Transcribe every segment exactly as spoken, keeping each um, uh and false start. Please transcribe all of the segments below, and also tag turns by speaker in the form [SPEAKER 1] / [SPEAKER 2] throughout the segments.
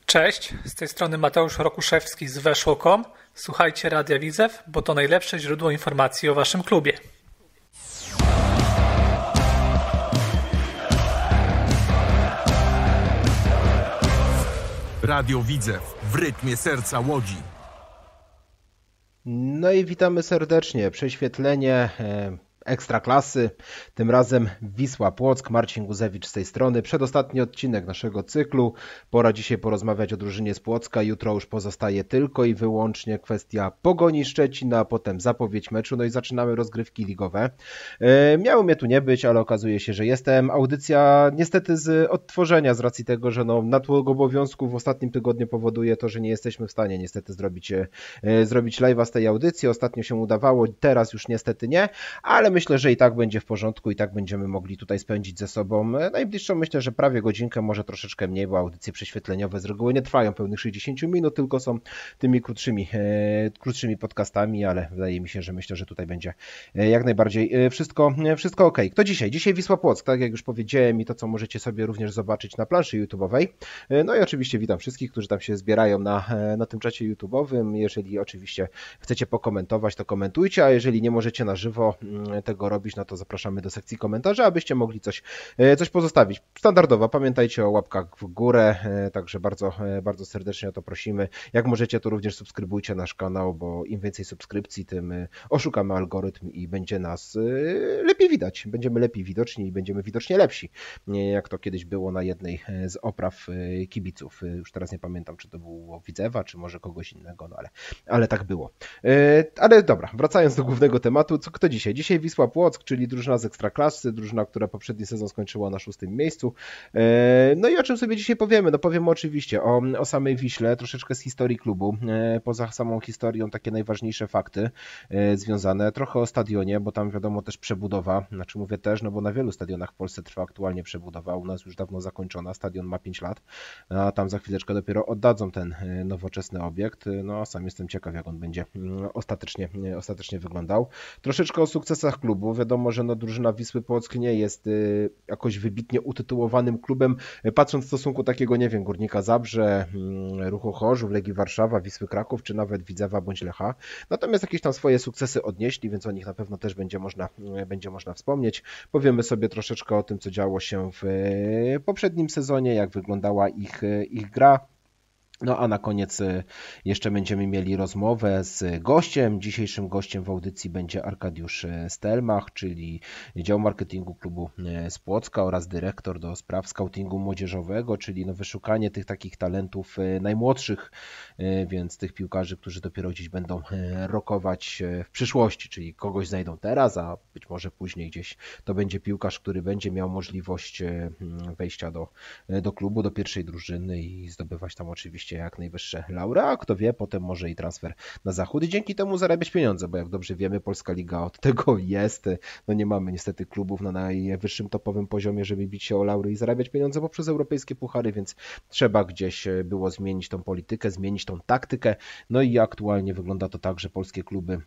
[SPEAKER 1] Cześć, z tej strony Mateusz Rokuszewski z weszło kropka com. Słuchajcie Radia Widzew, bo to najlepsze źródło informacji o waszym klubie.
[SPEAKER 2] Radio Widzew w rytmie serca Łodzi.
[SPEAKER 3] No i witamy serdecznie. Prześwietlenie Ekstraklasy, tym razem Wisła Płock, Marcin Guzewicz z tej strony. Przedostatni odcinek naszego cyklu. Pora dzisiaj porozmawiać o drużynie z Płocka. Jutro już pozostaje tylko i wyłącznie kwestia Pogoni Szczecin, a potem zapowiedź meczu. No i zaczynamy rozgrywki ligowe. E, miało mnie tu nie być, ale okazuje się, że jestem. Audycja niestety z odtworzenia z racji tego, że no, natłok obowiązków w ostatnim tygodniu powoduje to, że nie jesteśmy w stanie niestety zrobić, e, zrobić live'a z tej audycji. Ostatnio się udawało, teraz już niestety nie, ale myślę, że i tak będzie w porządku, i tak będziemy mogli tutaj spędzić ze sobą najbliższą, myślę, że prawie godzinkę, może troszeczkę mniej, bo audycje prześwietleniowe z reguły nie trwają pełnych sześćdziesiąt minut, tylko są tymi krótszymi, e, krótszymi podcastami, ale wydaje mi się, że myślę, że tutaj będzie jak najbardziej wszystko, wszystko ok. Kto dzisiaj? Dzisiaj Wisła Płock, tak jak już powiedziałem, i to, co możecie sobie również zobaczyć na planszy YouTube'owej. No i oczywiście witam wszystkich, którzy tam się zbierają na, na tym czacie YouTube'owym. Jeżeli oczywiście chcecie pokomentować, to komentujcie, a jeżeli nie możecie na żywo tego robić, no to zapraszamy do sekcji komentarzy, abyście mogli coś, coś pozostawić. Standardowo, pamiętajcie o łapkach w górę, także bardzo, bardzo serdecznie o to prosimy. Jak możecie, to również subskrybujcie nasz kanał, bo im więcej subskrypcji, tym oszukamy algorytm i będzie nas lepiej widać. Będziemy lepiej widoczni i będziemy widocznie lepsi, jak to kiedyś było na jednej z opraw kibiców. Już teraz nie pamiętam, czy to było Widzewa, czy może kogoś innego, no ale, ale tak było. Ale dobra, wracając do głównego tematu, co kto dzisiaj? Dzisiaj Wisła Płock, czyli drużyna z Ekstraklasy, drużyna, która poprzedni sezon skończyła na szóstym miejscu. No i o czym sobie dzisiaj powiemy? No powiemy oczywiście o, o samej Wiśle, troszeczkę z historii klubu, poza samą historią takie najważniejsze fakty związane, trochę o stadionie, bo tam wiadomo też przebudowa, znaczy mówię też, no bo na wielu stadionach w Polsce trwa aktualnie przebudowa, u nas już dawno zakończona, stadion ma pięć lat, a tam za chwileczkę dopiero oddadzą ten nowoczesny obiekt, no a sam jestem ciekaw, jak on będzie ostatecznie, ostatecznie wyglądał. Troszeczkę o sukcesach klubu. Wiadomo, że no, drużyna Wisły Płock nie jest y, jakoś wybitnie utytułowanym klubem, patrząc w stosunku takiego, nie wiem, Górnika Zabrze, y, Ruchu Chorzów, Legii Warszawa, Wisły Kraków, czy nawet Widzewa bądź Lecha. Natomiast jakieś tam swoje sukcesy odnieśli, więc o nich na pewno też będzie można, y, będzie można wspomnieć. Powiemy sobie troszeczkę o tym, co działo się w y, poprzednim sezonie, jak wyglądała ich, y, ich gra. No a na koniec jeszcze będziemy mieli rozmowę z gościem. Dzisiejszym gościem w audycji będzie Arkadiusz Stelmach, czyli dział marketingu klubu z Płocka oraz dyrektor do spraw scoutingu młodzieżowego, czyli no wyszukanie tych takich talentów najmłodszych, więc tych piłkarzy, którzy dopiero gdzieś będą rokować w przyszłości, czyli kogoś znajdą teraz, a być może później gdzieś to będzie piłkarz, który będzie miał możliwość wejścia do, do klubu, do pierwszej drużyny i zdobywać tam oczywiście jak najwyższe laury, a kto wie, potem może i transfer na zachód i dzięki temu zarabiać pieniądze, bo jak dobrze wiemy, Polska Liga od tego jest. No nie mamy niestety klubów na najwyższym topowym poziomie, żeby bić się o laury i zarabiać pieniądze poprzez europejskie puchary, więc trzeba gdzieś było zmienić tą politykę, zmienić tą taktykę. No i aktualnie wygląda to tak, że polskie kluby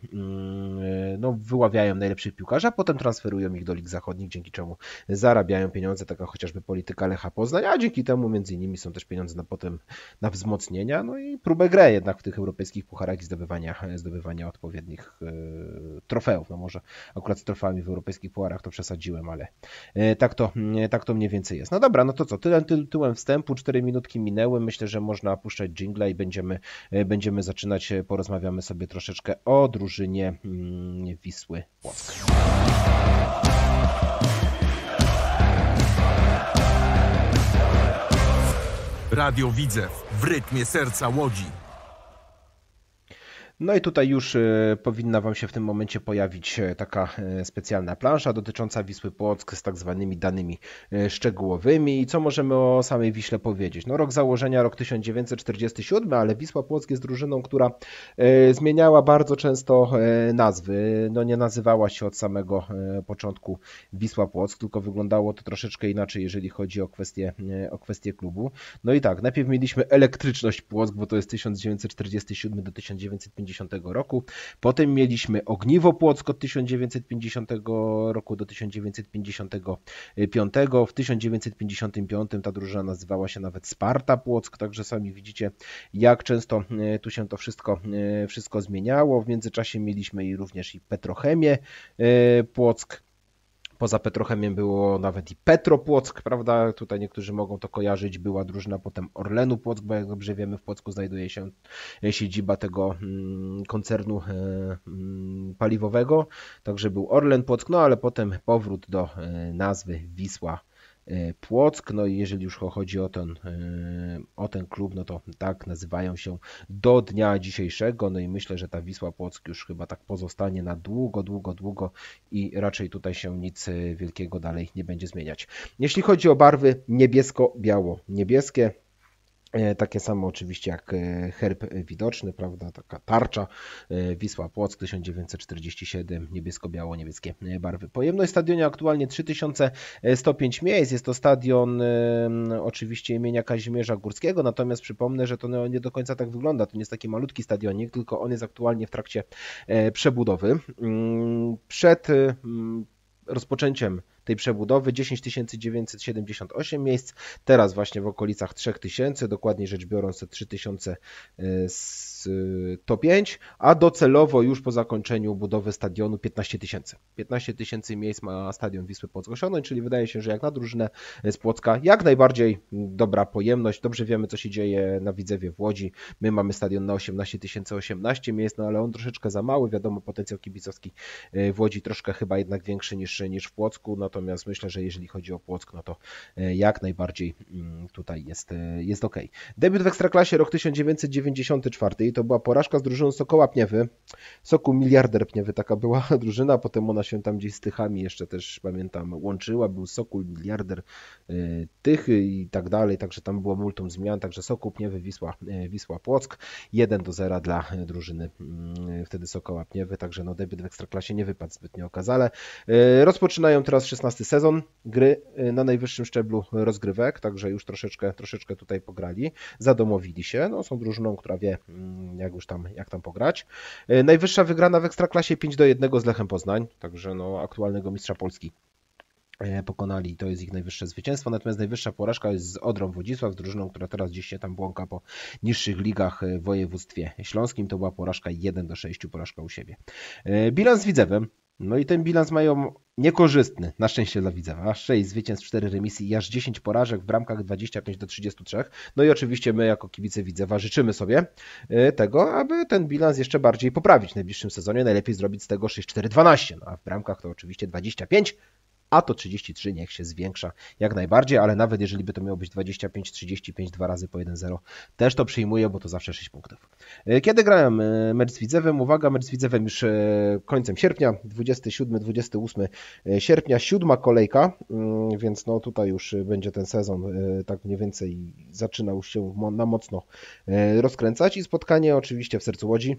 [SPEAKER 3] no, wyławiają najlepszych piłkarzy, a potem transferują ich do lig zachodnich, dzięki czemu zarabiają pieniądze, taka chociażby polityka Lecha Poznań, a dzięki temu między innymi są też pieniądze na potem na wzmocnienia, no i próbę grę jednak w tych europejskich pucharach i zdobywania, zdobywania odpowiednich e, trofeów. No może akurat z trofeami w europejskich pucharach to przesadziłem, ale e, tak, to, e, tak to mniej więcej jest. No dobra, no to co, tyle tytułem wstępu, cztery minutki minęły, myślę, że można puszczać dżingla i będziemy, e, będziemy zaczynać, porozmawiamy sobie troszeczkę o drużynie mm, Wisły Płock.
[SPEAKER 2] Radio Widzew w rytmie serca Łodzi.
[SPEAKER 3] No i tutaj już powinna Wam się w tym momencie pojawić taka specjalna plansza dotycząca Wisły Płock z tak zwanymi danymi szczegółowymi. I co możemy o samej Wiśle powiedzieć? No rok założenia, rok tysiąc dziewięćset czterdziesty siódmy, ale Wisła Płock jest drużyną, która zmieniała bardzo często nazwy. No nie nazywała się od samego początku Wisła Płock, tylko wyglądało to troszeczkę inaczej, jeżeli chodzi o kwestię, o kwestię klubu. No i tak, najpierw mieliśmy Elektryczność Płock, bo to jest tysiąc dziewięćset czterdziesty siódmy do tysiąc dziewięćset pięćdziesiąty pięćdziesiątego roku. Potem mieliśmy Ogniwo Płock od tysiąc dziewięćset pięćdziesiątego roku do tysiąc dziewięćset pięćdziesiątego piątego. W tysiąc dziewięćset pięćdziesiątym piątym ta drużyna nazywała się nawet Sparta Płock, także sami widzicie, jak często tu się to wszystko, wszystko zmieniało. W międzyczasie mieliśmy i również i Petrochemię Płock. Poza Petrochemiem było nawet i Petro Płock, prawda? Tutaj niektórzy mogą to kojarzyć. Była drużyna potem Orlenu Płock, bo jak dobrze wiemy, w Płocku znajduje się siedziba tego koncernu paliwowego. Także był Orlen Płock, no ale potem powrót do nazwy Wisła Płock. No i jeżeli już chodzi o ten, o ten klub, no to tak nazywają się do dnia dzisiejszego. No i myślę, że ta Wisła Płock już chyba tak pozostanie na długo, długo, długo i raczej tutaj się nic wielkiego dalej nie będzie zmieniać. Jeśli chodzi o barwy niebiesko-biało-niebieskie, takie samo oczywiście jak herb widoczny, prawda, taka tarcza, Wisła Płock tysiąc dziewięćset czterdziesty siódmy, niebiesko-biało-niebieskie barwy. Pojemność stadionie aktualnie trzy tysiące sto pięć miejsc, jest to stadion oczywiście imienia Kazimierza Górskiego, natomiast przypomnę, że to nie do końca tak wygląda, to nie jest taki malutki stadionik, tylko on jest aktualnie w trakcie przebudowy. Przed rozpoczęciem tej przebudowy dziesięć tysięcy dziewięćset siedemdziesiąt osiem miejsc, teraz właśnie w okolicach trzy tysiące, dokładniej rzecz biorąc trzy tysiące sto pięć, a docelowo już po zakończeniu budowy stadionu piętnaście tysięcy. piętnaście tysięcy miejsc ma stadion Wisły Płock osiągnąć, czyli wydaje się, że jak na drużynę z Płocka jak najbardziej dobra pojemność. Dobrze wiemy, co się dzieje na Widzewie w Łodzi. My mamy stadion na osiemnaście tysięcy osiemnaście miejsc, no ale on troszeczkę za mały. Wiadomo, potencjał kibicowski w Łodzi troszkę chyba jednak większy niż, niż w Płocku, natomiast myślę, że jeżeli chodzi o Płock, no to jak najbardziej tutaj jest, jest ok. Debiut w Ekstraklasie rok tysiąc dziewięćset dziewięćdziesiąty czwarty i to była porażka z drużyną Sokoła Pniewy. Sokół Miliarder Pniewy, taka była drużyna, potem ona się tam gdzieś z Tychami jeszcze też, pamiętam, łączyła, był Sokół Miliarder Tychy i tak dalej, także tam było multum zmian, także Sokół Pniewy, Wisła, Wisła Płock, jeden do zera dla drużyny wtedy Sokoła Pniewy, także no debiut w Ekstraklasie nie wypadł zbytnio okazale. Rozpoczynają teraz szesnasty sezon gry na najwyższym szczeblu rozgrywek, także już troszeczkę, troszeczkę tutaj pograli, zadomowili się, no są drużyną, która wie jak już tam, jak tam pograć. Najwyższa wygrana w Ekstraklasie pięć do jednego z Lechem Poznań, także no aktualnego mistrza Polski pokonali, to jest ich najwyższe zwycięstwo, natomiast najwyższa porażka jest z Odrą Wodzisław, z drużyną, która teraz gdzieś się tam błąka po niższych ligach w województwie śląskim, to była porażka jeden do sześciu, porażka u siebie. Bilans z Widzewem, no i ten bilans mają niekorzystny, na szczęście dla Widzewa, sześć zwycięstw, cztery remisy i aż dziesięć porażek w bramkach dwadzieścia pięć do trzydziestu trzech. No i oczywiście my jako kibice Widzewa życzymy sobie tego, aby ten bilans jeszcze bardziej poprawić w najbliższym sezonie, najlepiej zrobić z tego sześć cztery dwanaście, no a w bramkach to oczywiście dwadzieścia pięć, a to trzydzieści trzy niech się zwiększa jak najbardziej, ale nawet jeżeli by to miało być dwadzieścia pięć trzydzieści pięć, dwa razy po jeden zero, też to przyjmuję, bo to zawsze sześć punktów. Kiedy grałem mecz z Widzewem? Uwaga, mecz z Widzewem już końcem sierpnia, dwudziestego siódmego dwudziestego ósmego sierpnia, siódma kolejka, więc no tutaj już będzie ten sezon tak mniej więcej zaczynał się na mocno rozkręcać i spotkanie oczywiście w sercu Łodzi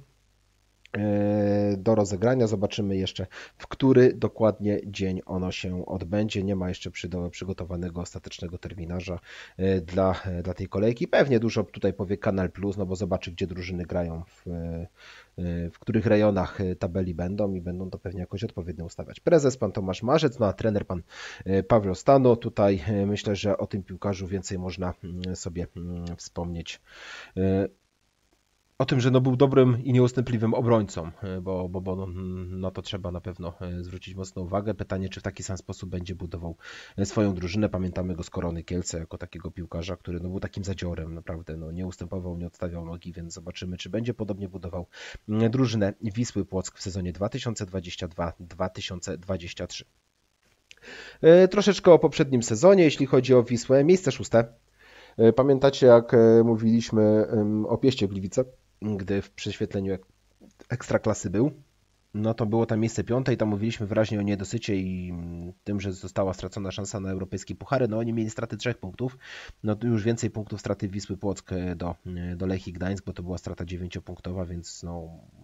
[SPEAKER 3] do rozegrania. Zobaczymy jeszcze, w który dokładnie dzień ono się odbędzie. Nie ma jeszcze przygotowanego ostatecznego terminarza dla, dla tej kolejki. Pewnie dużo tutaj powie Kanal Plus, no bo zobaczy, gdzie drużyny grają, w, w których rejonach tabeli będą i będą to pewnie jakoś odpowiednio ustawiać. Prezes pan Tomasz Marzec, no a trener pan Paweł Stano. Tutaj myślę, że o tym piłkarzu więcej można sobie wspomnieć. O tym, że no był dobrym i nieustępliwym obrońcą, bo, bo, bo no, no to trzeba na pewno zwrócić mocną uwagę. Pytanie, czy w taki sam sposób będzie budował swoją drużynę. Pamiętamy go z Korony Kielce jako takiego piłkarza, który no, był takim zadziorem, naprawdę no, nie ustępował, nie odstawiał nogi, więc zobaczymy, czy będzie podobnie budował drużynę Wisły Płock w sezonie dwa tysiące dwudziestym drugim dwa tysiące dwudziestym trzecim. Troszeczkę o poprzednim sezonie, jeśli chodzi o Wisłę, miejsce szóste. Pamiętacie, jak mówiliśmy o Pieście Gliwice, gdy w prześwietleniu Ekstraklasy był, no to było tam miejsce piąte i tam mówiliśmy wyraźnie o niedosycie i tym, że została stracona szansa na europejskie puchary. No oni mieli straty trzech punktów, no to już więcej punktów straty Wisły Płock do, do Lechii Gdańsk, bo to była strata dziewięciopunktowa, więc no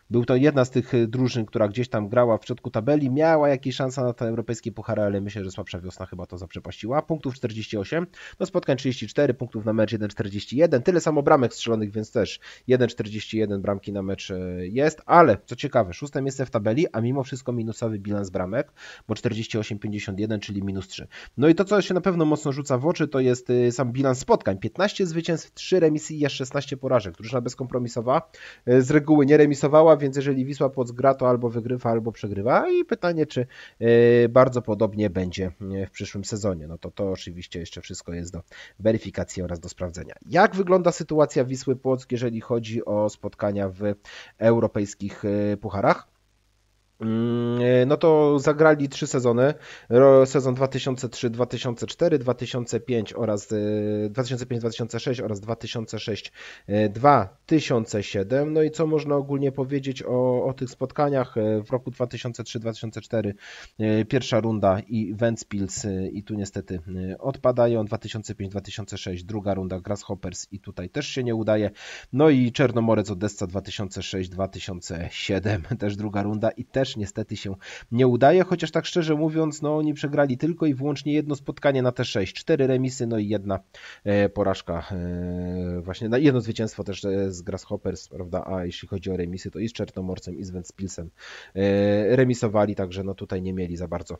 [SPEAKER 3] Był to jedna z tych drużyn, która gdzieś tam grała w środku tabeli, miała jakieś szanse na te europejskie puchary, ale myślę, że słabsza wiosna chyba to zaprzepaściła. Punktów czterdzieści osiem, no spotkań trzydzieści cztery, punktów na mecz jeden czterdzieści jeden, tyle samo bramek strzelonych, więc też jeden czterdzieści jeden bramki na mecz jest, ale co ciekawe, szóste miejsce w tabeli, a mimo wszystko minusowy bilans bramek, bo czterdzieści osiem pięćdziesiąt jeden, czyli minus trzy. No i to, co się na pewno mocno rzuca w oczy, to jest sam bilans spotkań. piętnaście zwycięstw, trzy remisy i szesnaście porażek. Drużyna bezkompromisowa z reguły nie remisowała, więc jeżeli Wisła Płock gra, to albo wygrywa, albo przegrywa. I pytanie, czy bardzo podobnie będzie w przyszłym sezonie. No to to oczywiście jeszcze wszystko jest do weryfikacji oraz do sprawdzenia. Jak wygląda sytuacja Wisły Płock, jeżeli chodzi o spotkania w europejskich pucharach? No to zagrali trzy sezony, sezon dwa tysiące trzy dwa tysiące cztery, dwa tysiące pięć oraz dwa tysiące pięć dwa tysiące sześć oraz dwa tysiące sześć dwa tysiące siedem. No i co można ogólnie powiedzieć o, o tych spotkaniach? W roku dwa tysiące trzy dwa tysiące cztery pierwsza runda i Ventspils i tu niestety odpadają, dwa tysiące pięć dwa tysiące sześć druga runda Grasshoppers i tutaj też się nie udaje. No i Czernomorec Odessa dwa tysiące sześć dwa tysiące siedem też druga runda i też niestety się nie udaje, chociaż tak szczerze mówiąc, no oni przegrali tylko i wyłącznie jedno spotkanie na te sześć, cztery remisy, no i jedna porażka, właśnie jedno zwycięstwo też z Grasshoppers, prawda, a jeśli chodzi o remisy, to i z Czernomorcem, i z Ventspilsem remisowali, także no tutaj nie mieli za bardzo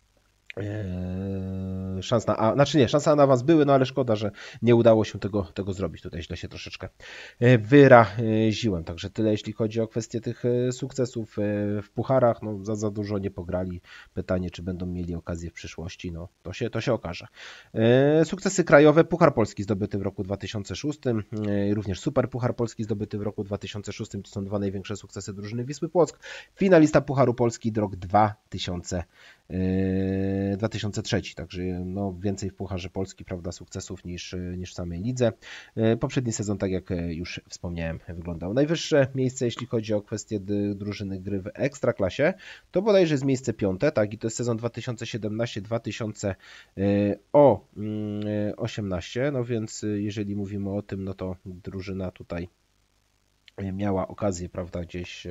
[SPEAKER 3] szans na, a, znaczy nie, szanse na awans były, no ale szkoda, że nie udało się tego, tego zrobić. Tutaj źle się troszeczkę wyraziłem. Także tyle, jeśli chodzi o kwestię tych sukcesów w pucharach. No, za, za dużo nie pograli. Pytanie, czy będą mieli okazję w przyszłości. No, to się, to się okaże. Sukcesy krajowe. Puchar Polski zdobyty w roku dwa tysiące szóstym. Również Super Puchar Polski zdobyty w roku dwa tysiące szóstym. To są dwa największe sukcesy drużyny Wisły Płock. Finalista Pucharu Polski rok dwa tysiące dwa tysiące trzeci, także no więcej w Pucharze Polski, prawda, sukcesów niż, niż w samej lidze. Poprzedni sezon, tak jak już wspomniałem, wyglądał. Najwyższe miejsce, jeśli chodzi o kwestię drużyny gry w Ekstraklasie, to bodajże jest miejsce piąte, tak, i to jest sezon dwa tysiące siedemnasty dwa tysiące osiemnasty, no więc jeżeli mówimy o tym, no to drużyna tutaj miała okazję, prawda, gdzieś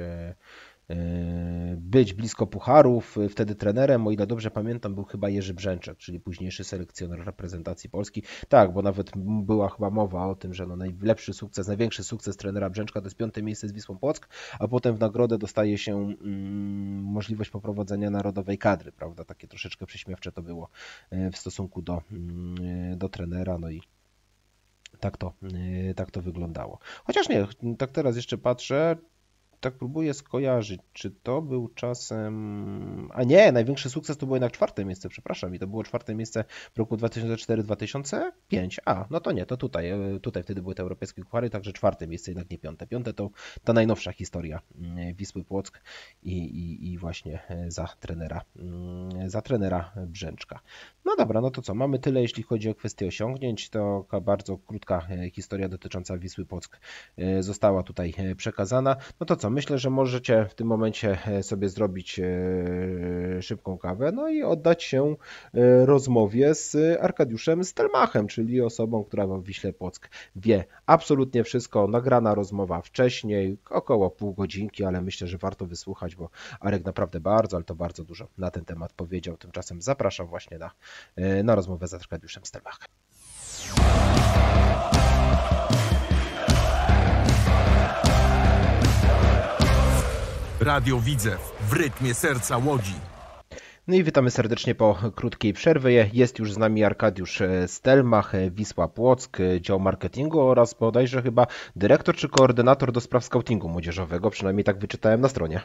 [SPEAKER 3] być blisko pucharów. Wtedy trenerem, o ile dobrze pamiętam, był chyba Jerzy Brzęczek, czyli późniejszy selekcjoner reprezentacji Polski. Tak, bo nawet była chyba mowa o tym, że no najlepszy sukces, największy sukces trenera Brzęczka to jest piąte miejsce z Wisłą Płock, a potem w nagrodę dostaje się mm, możliwość poprowadzenia narodowej kadry, prawda? Takie troszeczkę prześmiewcze to było w stosunku do, do trenera, no i tak to, tak to wyglądało. Chociaż nie, tak teraz jeszcze patrzę, tak próbuję skojarzyć, czy to był czasem... A nie, największy sukces to było jednak czwarte miejsce, przepraszam, i to było czwarte miejsce w roku dwa tysiące cztery dwa tysiące pięć. A, no to nie, to tutaj, tutaj wtedy były te europejskie puchary, także czwarte miejsce, jednak nie piąte. Piąte to ta najnowsza historia Wisły Płock i, i, i właśnie za trenera, za trenera Brzęczka. No dobra, no to co, mamy tyle, jeśli chodzi o kwestię osiągnięć, to bardzo krótka historia dotycząca Wisły Płock została tutaj przekazana. No to co, myślę, że możecie w tym momencie sobie zrobić szybką kawę, no i oddać się rozmowie z Arkadiuszem Stelmachem, czyli osobą, która w Wiśle Płock wie absolutnie wszystko. Nagrana rozmowa wcześniej, około pół godzinki, ale myślę, że warto wysłuchać, bo Arek naprawdę bardzo, ale to bardzo dużo na ten temat powiedział. Tymczasem zapraszam właśnie na, na rozmowę z Arkadiuszem Stelmachem.
[SPEAKER 2] Radio Widzew w rytmie serca Łodzi.
[SPEAKER 3] No i witamy serdecznie po krótkiej przerwie. Jest już z nami Arkadiusz Stelmach, Wisła Płock, dział marketingu oraz bodajże chyba dyrektor czy koordynator do spraw scoutingu młodzieżowego, przynajmniej tak wyczytałem na stronie.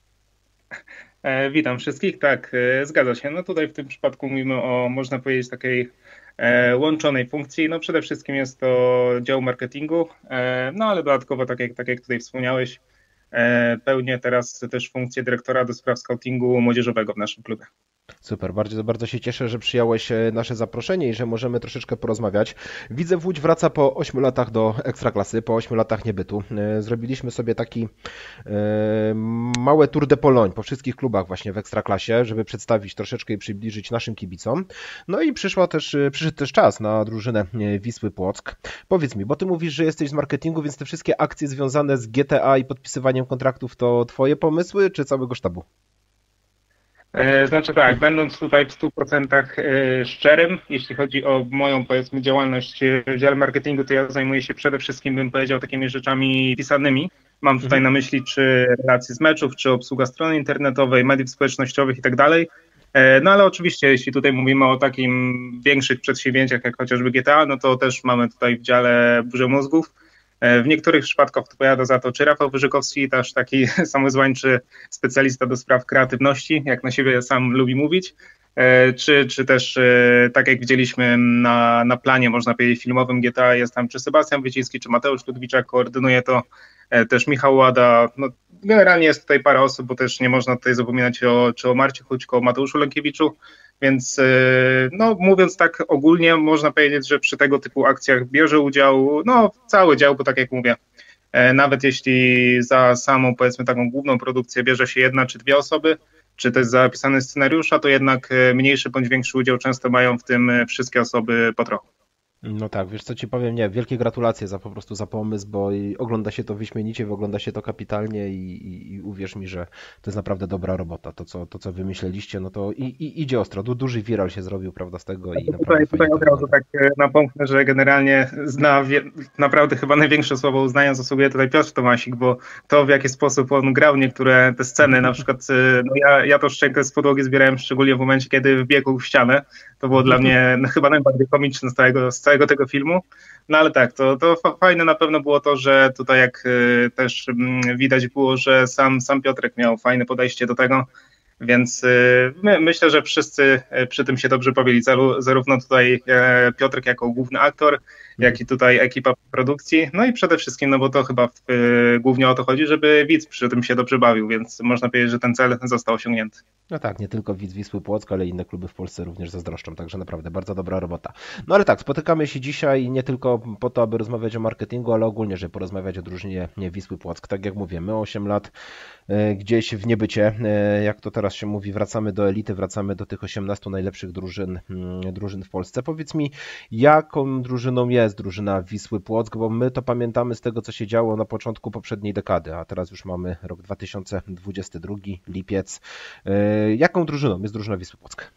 [SPEAKER 4] E, witam wszystkich, tak, e, zgadza się. No tutaj w tym przypadku mówimy o, można powiedzieć, takiej e, łączonej funkcji. No przede wszystkim jest to dział marketingu, e, no ale dodatkowo, tak jak, tak jak tutaj wspomniałeś, e, pełnię teraz też funkcję dyrektora do spraw scoutingu młodzieżowego w naszym klubie.
[SPEAKER 3] Super, bardzo, bardzo się cieszę, że przyjąłeś nasze zaproszenie i że możemy troszeczkę porozmawiać. Widzew Łódź wraca po ośmiu latach do Ekstraklasy, po ośmiu latach niebytu. Zrobiliśmy sobie taki e, małe tour de Pologne po wszystkich klubach właśnie w Ekstraklasie, żeby przedstawić troszeczkę i przybliżyć naszym kibicom. No i przyszła też, przyszedł też czas na drużynę Wisły Płock. Powiedz mi, bo ty mówisz, że jesteś z marketingu, więc te wszystkie akcje związane z G T A i podpisywaniem kontraktów to twoje pomysły, czy całego sztabu?
[SPEAKER 4] Znaczy tak, będąc tutaj w stu procentach szczerym, jeśli chodzi o moją, powiedzmy, działalność w dziale marketingu, to ja zajmuję się przede wszystkim, bym powiedział, takimi rzeczami pisanymi. Mam tutaj na myśli czy relacje z meczów, czy obsługa strony internetowej, mediów społecznościowych i tak dalej. No ale oczywiście, jeśli tutaj mówimy o takim większych przedsięwzięciach, jak chociażby G T A, no to też mamy tutaj w dziale burzę mózgów. W niektórych przypadkach odpowiada za to czy Rafał Wyżykowski, też taki samozwańczy specjalista do spraw kreatywności, jak na siebie sam lubi mówić, czy, czy też tak jak widzieliśmy na, na planie, można powiedzieć, filmowym G T A, jest tam czy Sebastian Wyciński, czy Mateusz Ludwiczak, koordynuje to też Michał Łada. No, generalnie jest tutaj parę osób, bo też nie można tutaj zapominać o, czy o Marcie Chućko, o Mateuszu Lękiewiczu, więc no, mówiąc tak ogólnie, można powiedzieć, że przy tego typu akcjach bierze udział no, cały dział, bo tak jak mówię, nawet jeśli za samą, powiedzmy, taką główną produkcję bierze się jedna czy dwie osoby, czy też zapisane scenariusza, to jednak mniejszy bądź większy udział często mają w tym wszystkie osoby po trochu.
[SPEAKER 3] No tak, wiesz co ci powiem, nie, wielkie gratulacje za po prostu za pomysł, bo i ogląda się to wyśmienicie, ogląda się to kapitalnie i, i, i uwierz mi, że to jest naprawdę dobra robota, to co, to, co wymyśleliście, no to i, i idzie ostro, du, duży viral się zrobił, prawda, z tego i naprawdę
[SPEAKER 4] tutaj, tutaj
[SPEAKER 3] fajnie
[SPEAKER 4] od razu tak napomknę, że generalnie zna wie, naprawdę chyba największe słowo uznania zasługuje tutaj Piotr Tomasik, bo to w jaki sposób on grał niektóre te sceny, na przykład no ja, ja to szczękę z podłogi zbierałem szczególnie w momencie, kiedy wbiegł w ścianę, to było dla mnie no, chyba najbardziej komiczne z całego, z całego tego filmu, no ale tak, to, to fajne na pewno było to, że tutaj jak y, też y, widać było, że sam, sam Piotrek miał fajne podejście do tego, więc y, my, myślę, że wszyscy przy tym się dobrze bawili, zarówno tutaj y, Piotrek jako główny aktor, jak i tutaj ekipa produkcji, no i przede wszystkim, no bo to chyba y, głównie o to chodzi, żeby widz przy tym się dobrze bawił, więc można powiedzieć, że ten cel został osiągnięty.
[SPEAKER 3] No tak, nie tylko widz Wisły Płock, ale inne kluby w Polsce również zazdroszczą, także naprawdę bardzo dobra robota. No ale tak, spotykamy się dzisiaj nie tylko po to, aby rozmawiać o marketingu, ale ogólnie, żeby porozmawiać o drużynie Wisły Płock. Tak jak mówię, my osiem lat gdzieś w niebycie, jak to teraz się mówi, wracamy do elity, wracamy do tych osiemnastu najlepszych drużyn, drużyn w Polsce. Powiedz mi, jaką drużyną jest drużyna Wisły Płock, bo my to pamiętamy z tego, co się działo na początku poprzedniej dekady, a teraz już mamy rok dwa tysiące dwudziesty drugi, lipiec. Jaką drużyną jest drużyna Wisły Płock?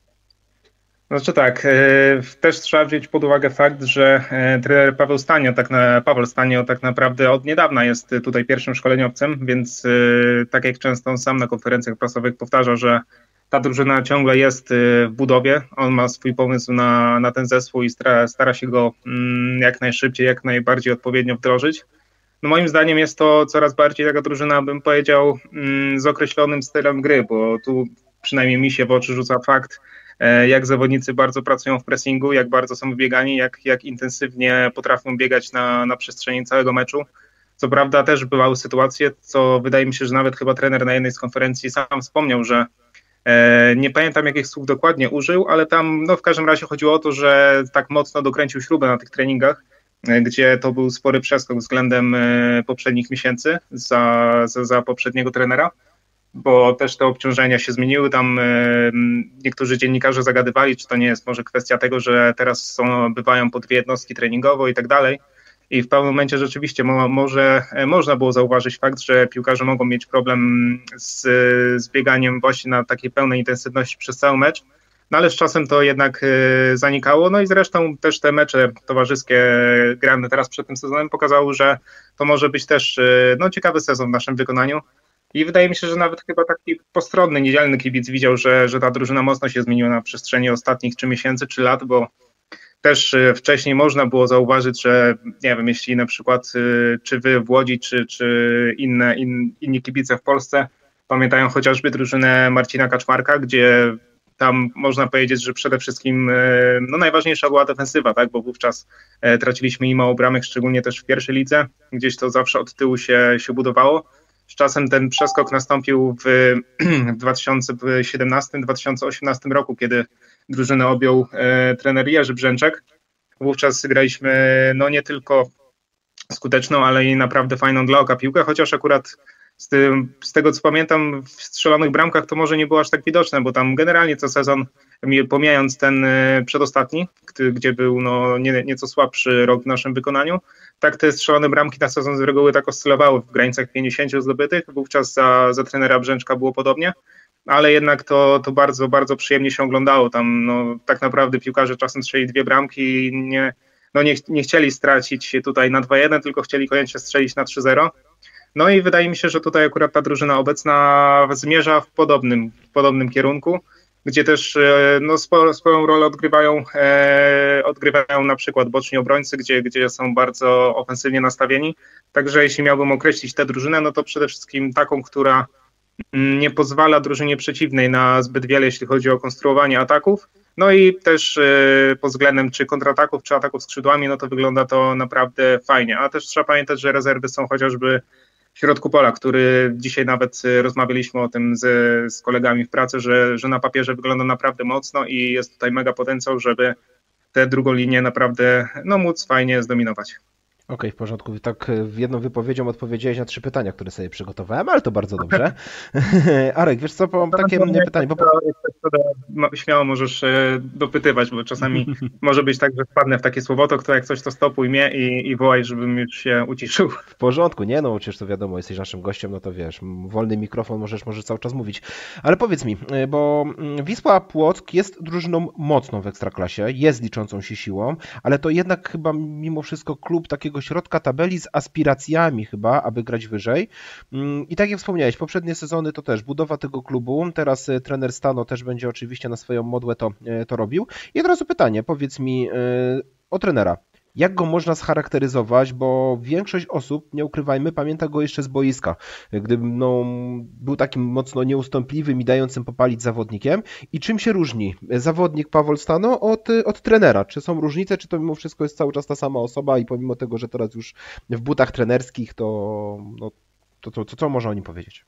[SPEAKER 4] Znaczy tak, też trzeba wziąć pod uwagę fakt, że trener Paweł Stanio, tak na, Paweł Stanio tak naprawdę od niedawna jest tutaj pierwszym szkoleniowcem, więc tak jak często on sam na konferencjach prasowych powtarza, że ta drużyna ciągle jest w budowie, on ma swój pomysł na, na ten zespół i stara, stara się go jak najszybciej, jak najbardziej odpowiednio wdrożyć. No moim zdaniem jest to coraz bardziej taka drużyna, bym powiedział, z określonym stylem gry, bo tu przynajmniej mi się w oczy rzuca fakt, jak zawodnicy bardzo pracują w pressingu, jak bardzo są wybiegani, jak, jak intensywnie potrafią biegać na, na przestrzeni całego meczu. Co prawda też bywały sytuacje, co wydaje mi się, że nawet chyba trener na jednej z konferencji sam wspomniał, że e, nie pamiętam jakich słów dokładnie użył, ale tam no, w każdym razie chodziło o to, że tak mocno dokręcił śrubę na tych treningach, e, gdzie to był spory przeskok względem e, poprzednich miesięcy za, za, za poprzedniego trenera, bo też te obciążenia się zmieniły, tam y, niektórzy dziennikarze zagadywali, czy to nie jest może kwestia tego, że teraz są, bywają po dwie jednostki treningowo i tak dalej i w pewnym momencie rzeczywiście mo, może można było zauważyć fakt, że piłkarze mogą mieć problem z, z bieganiem właśnie na takiej pełnej intensywności przez cały mecz, no ale z czasem to jednak y, zanikało, no i zresztą też te mecze towarzyskie grane teraz przed tym sezonem pokazały, że to może być też y, no, ciekawy sezon w naszym wykonaniu. I wydaje mi się, że nawet chyba taki postronny, niedzielny kibic widział, że, że ta drużyna mocno się zmieniła na przestrzeni ostatnich czy miesięcy, czy lat, bo też wcześniej można było zauważyć, że nie wiem, jeśli na przykład czy wy w Łodzi, czy, czy inne, in, inni kibice w Polsce pamiętają chociażby drużynę Marcina Kaczmarka, gdzie tam można powiedzieć, że przede wszystkim no, najważniejsza była defensywa, tak, bo wówczas traciliśmy i mało bramek, szczególnie też w pierwszej lidze, gdzieś to zawsze od tyłu się, się budowało. Z czasem ten przeskok nastąpił w dwa tysiące siedemnastym dwa tysiące osiemnastym roku, kiedy drużynę objął trener Jerzy Brzęczek. Wówczas graliśmy no nie tylko skuteczną, ale i naprawdę fajną dla oka piłkę, chociaż akurat z, tym, z tego co pamiętam w strzelonych bramkach to może nie było aż tak widoczne, bo tam generalnie co sezon, pomijając ten przedostatni, gdzie był no nie, nieco słabszy rok w naszym wykonaniu, tak te strzelone bramki na sezon z reguły tak oscylowały w granicach pięćdziesięciu zdobytych, wówczas za, za trenera Brzęczka było podobnie, ale jednak to, to bardzo, bardzo przyjemnie się oglądało. Tam no, tak naprawdę piłkarze czasem strzeli dwie bramki i nie, no nie, nie chcieli stracić tutaj na dwa jeden, tylko chcieli koniecznie strzelić na trzy zero. No i wydaje mi się, że tutaj akurat ta drużyna obecna zmierza w podobnym, w podobnym kierunku, gdzie też no, sporo, swoją rolę odgrywają, e, odgrywają na przykład boczni obrońcy, gdzie, gdzie są bardzo ofensywnie nastawieni. Także jeśli miałbym określić tę drużynę, no to przede wszystkim taką, która nie pozwala drużynie przeciwnej na zbyt wiele, jeśli chodzi o konstruowanie ataków. No i też e, pod względem czy kontrataków, czy ataków skrzydłami, no to wygląda to naprawdę fajnie. A też trzeba pamiętać, że rezerwy są chociażby w środku pola, który dzisiaj nawet rozmawialiśmy o tym z, z kolegami w pracy, że, że na papierze wygląda naprawdę mocno i jest tutaj mega potencjał, żeby tę drugą linię naprawdę no, móc fajnie zdominować.
[SPEAKER 3] Okej, okay, w porządku. Tak jedną wypowiedzią odpowiedziałeś na trzy pytania, które sobie przygotowałem, ale to bardzo dobrze. Arek, wiesz co, mam takie no, nie, pytanie. Bo...
[SPEAKER 4] Śmiało możesz dopytywać, bo czasami może być tak, że wpadnę w takie słowotok, to jak coś to stopuj mnie i, i wołaj, żebym już się uciszył.
[SPEAKER 3] W porządku, nie no, przecież to wiadomo, jesteś naszym gościem, no to wiesz, wolny mikrofon, możesz może cały czas mówić. Ale powiedz mi, bo Wisła Płock jest drużyną mocną w Ekstraklasie, jest liczącą się siłą, ale to jednak chyba mimo wszystko klub takiego środka tabeli z aspiracjami chyba, aby grać wyżej. I tak jak wspomniałeś, poprzednie sezony to też budowa tego klubu, teraz trener Stano też będzie oczywiście na swoją modłę to, to robił. I od razu pytanie, powiedz mi o trenera. Jak go można scharakteryzować, bo większość osób, nie ukrywajmy, pamięta go jeszcze z boiska, gdy no, był takim mocno nieustępliwym i dającym popalić zawodnikiem. I czym się różni zawodnik Pawol Stano od, od trenera? Czy są różnice, czy to mimo wszystko jest cały czas ta sama osoba i pomimo tego, że teraz już w butach trenerskich, to, no, to, to, to co można o nim powiedzieć?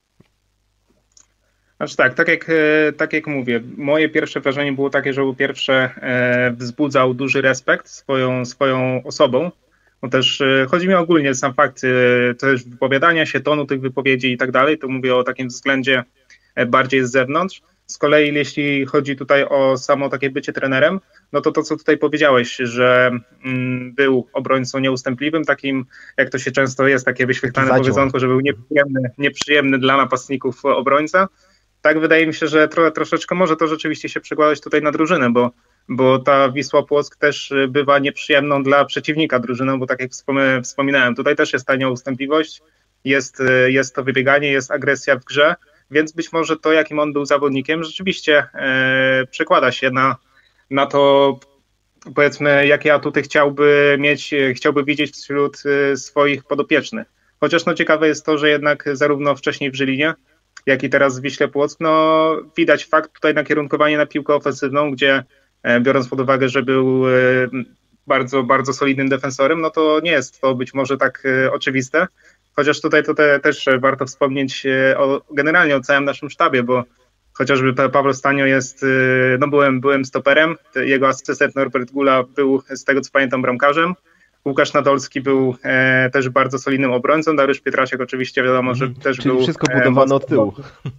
[SPEAKER 4] Znaczy tak, tak jak, tak jak mówię, moje pierwsze wrażenie było takie, że po pierwsze e, wzbudzał duży respekt swoją, swoją osobą, bo też e, chodzi mi ogólnie sam fakt e, też wypowiadania się, tonu tych wypowiedzi i tak dalej, to mówię o takim względzie e, bardziej z zewnątrz. Z kolei jeśli chodzi tutaj o samo takie bycie trenerem, no to to, co tutaj powiedziałeś, że mm, był obrońcą nieustępliwym, takim, jak to się często jest, takie wyświetlane powiedzonko, że był nieprzyjemny, nieprzyjemny dla napastników obrońca. Tak, wydaje mi się, że tro, troszeczkę może to rzeczywiście się przekładać tutaj na drużynę, bo, bo ta Wisła Płock też bywa nieprzyjemną dla przeciwnika drużyną, bo tak jak wspominałem, tutaj też jest ta nieustępliwość, jest, jest to wybieganie, jest agresja w grze, więc być może to, jakim on był zawodnikiem, rzeczywiście e, przekłada się na, na to, powiedzmy, jakie atuty chciałby mieć, chciałby widzieć wśród swoich podopiecznych. Chociaż no ciekawe jest to, że jednak zarówno wcześniej w Żylinie, jak i teraz w Wiśle Płock, no widać fakt tutaj nakierunkowanie na piłkę ofensywną, gdzie biorąc pod uwagę, że był bardzo, bardzo solidnym defensorem, no to nie jest to być może tak oczywiste, chociaż tutaj to te, też warto wspomnieć o, generalnie o całym naszym sztabie, bo chociażby Paweł Stanio jest, no byłem, byłem stoperem, jego asystent Norbert Gula był z tego co pamiętam bramkarzem, Łukasz Nadolski był e, też bardzo solidnym obrońcą, Dariusz Pietrasiak oczywiście wiadomo, że też
[SPEAKER 3] Czyli
[SPEAKER 4] był...
[SPEAKER 3] wszystko budowane od tyłu.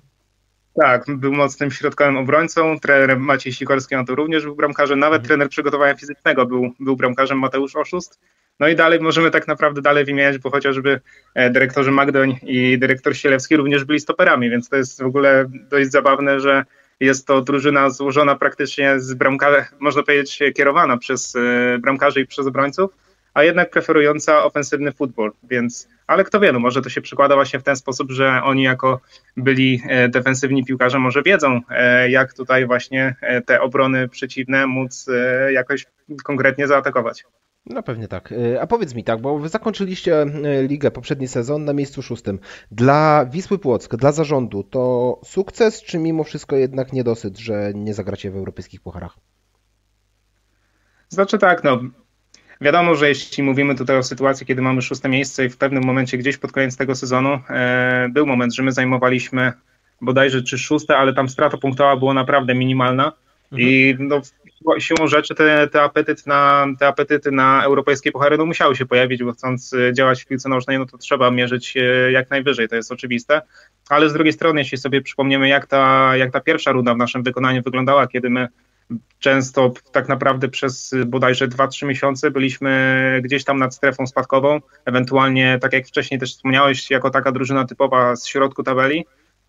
[SPEAKER 4] Tak, był mocnym środkowym obrońcą, trener Maciej Sikorski on to również był bramkarzem, nawet mhm. trener przygotowania fizycznego był, był bramkarzem Mateusz Oszust. No i dalej możemy tak naprawdę dalej wymieniać, bo chociażby dyrektorzy Magdoń i dyrektor Sielewski również byli stoperami, więc to jest w ogóle dość zabawne, że jest to drużyna złożona praktycznie z bramkarzy, można powiedzieć kierowana przez bramkarzy i przez obrońców, a jednak preferująca ofensywny futbol, więc, ale kto wie, no może to się przykłada właśnie w ten sposób, że oni jako byli defensywni piłkarze może wiedzą, jak tutaj właśnie te obrony przeciwne móc jakoś konkretnie zaatakować.
[SPEAKER 3] No pewnie tak. A powiedz mi tak, bo wy zakończyliście ligę poprzedni sezon na miejscu szóstym. Dla Wisły Płock, dla zarządu to sukces, czy mimo wszystko jednak niedosyt, że nie zagracie w europejskich pucharach?
[SPEAKER 4] Znaczy tak, no Wiadomo, że jeśli mówimy tutaj o sytuacji, kiedy mamy szóste miejsce i w pewnym momencie gdzieś pod koniec tego sezonu e, był moment, że my zajmowaliśmy bodajże czy szóste, ale tam strata punktowa była naprawdę minimalna mhm. i no, siłą rzeczy te, te, apetyt na, te apetyty na europejskie puchary no, musiały się pojawić, bo chcąc działać w piłce nożnej, no to trzeba mierzyć jak najwyżej, to jest oczywiste, ale z drugiej strony, jeśli sobie przypomniemy, jak ta, jak ta pierwsza runda w naszym wykonaniu wyglądała, kiedy my często tak naprawdę przez bodajże dwa trzy miesiące byliśmy gdzieś tam nad strefą spadkową, ewentualnie, tak jak wcześniej też wspomniałeś, jako taka drużyna typowa z środku tabeli,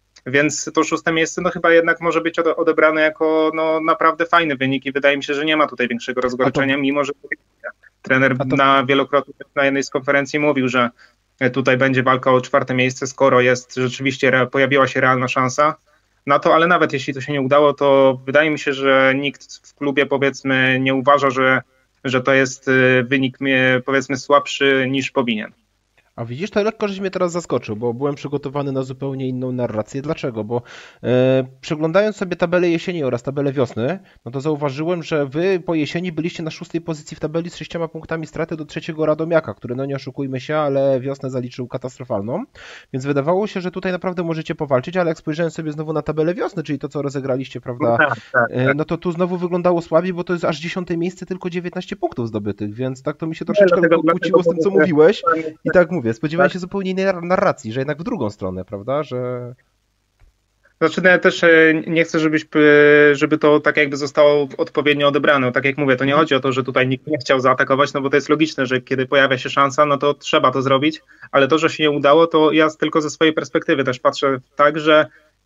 [SPEAKER 4] więc to szóste miejsce no chyba jednak może być odebrane jako no, naprawdę fajny wynik i wydaje mi się, że nie ma tutaj większego rozgoryczenia, to... mimo że trener to... na wielokrotnie na jednej z konferencji mówił, że tutaj będzie walka o czwarte miejsce, skoro jest rzeczywiście, pojawiła się realna szansa na to, ale nawet jeśli to się nie udało, to wydaje mi się, że nikt w klubie powiedzmy nie uważa, że, że to jest wynik powiedzmy słabszy niż powinien.
[SPEAKER 3] A widzisz, to lekko, żeś mnie teraz zaskoczył, bo byłem przygotowany na zupełnie inną narrację. Dlaczego? Bo e, przeglądając sobie tabelę jesieni oraz tabelę wiosny, no to zauważyłem, że wy po jesieni byliście na szóstej pozycji w tabeli z sześcioma punktami straty do trzeciego Radomiaka, który, no nie oszukujmy się, ale wiosnę zaliczył katastrofalną, więc wydawało się, że tutaj naprawdę możecie powalczyć, ale jak spojrzałem sobie znowu na tabelę wiosny, czyli to, co rozegraliście, prawda, no, tak, tak, tak. no to tu znowu wyglądało słabiej, bo to jest aż dziesiąte miejsce, tylko dziewiętnaście punktów zdobytych, więc tak to mi się troszeczkę kłóciło z tym, co mówiłeś i tak mówię. Spodziewałem się zupełnie innej narracji, że jednak w drugą stronę, prawda, że...
[SPEAKER 4] Znaczy, no ja też nie chcę, żebyś, żeby to tak jakby zostało odpowiednio odebrane. Tak jak mówię, to nie chodzi o to, że tutaj nikt nie chciał zaatakować, no bo to jest logiczne, że kiedy pojawia się szansa, no to trzeba to zrobić, ale to, że się nie udało, to ja tylko ze swojej perspektywy też patrzę tak, że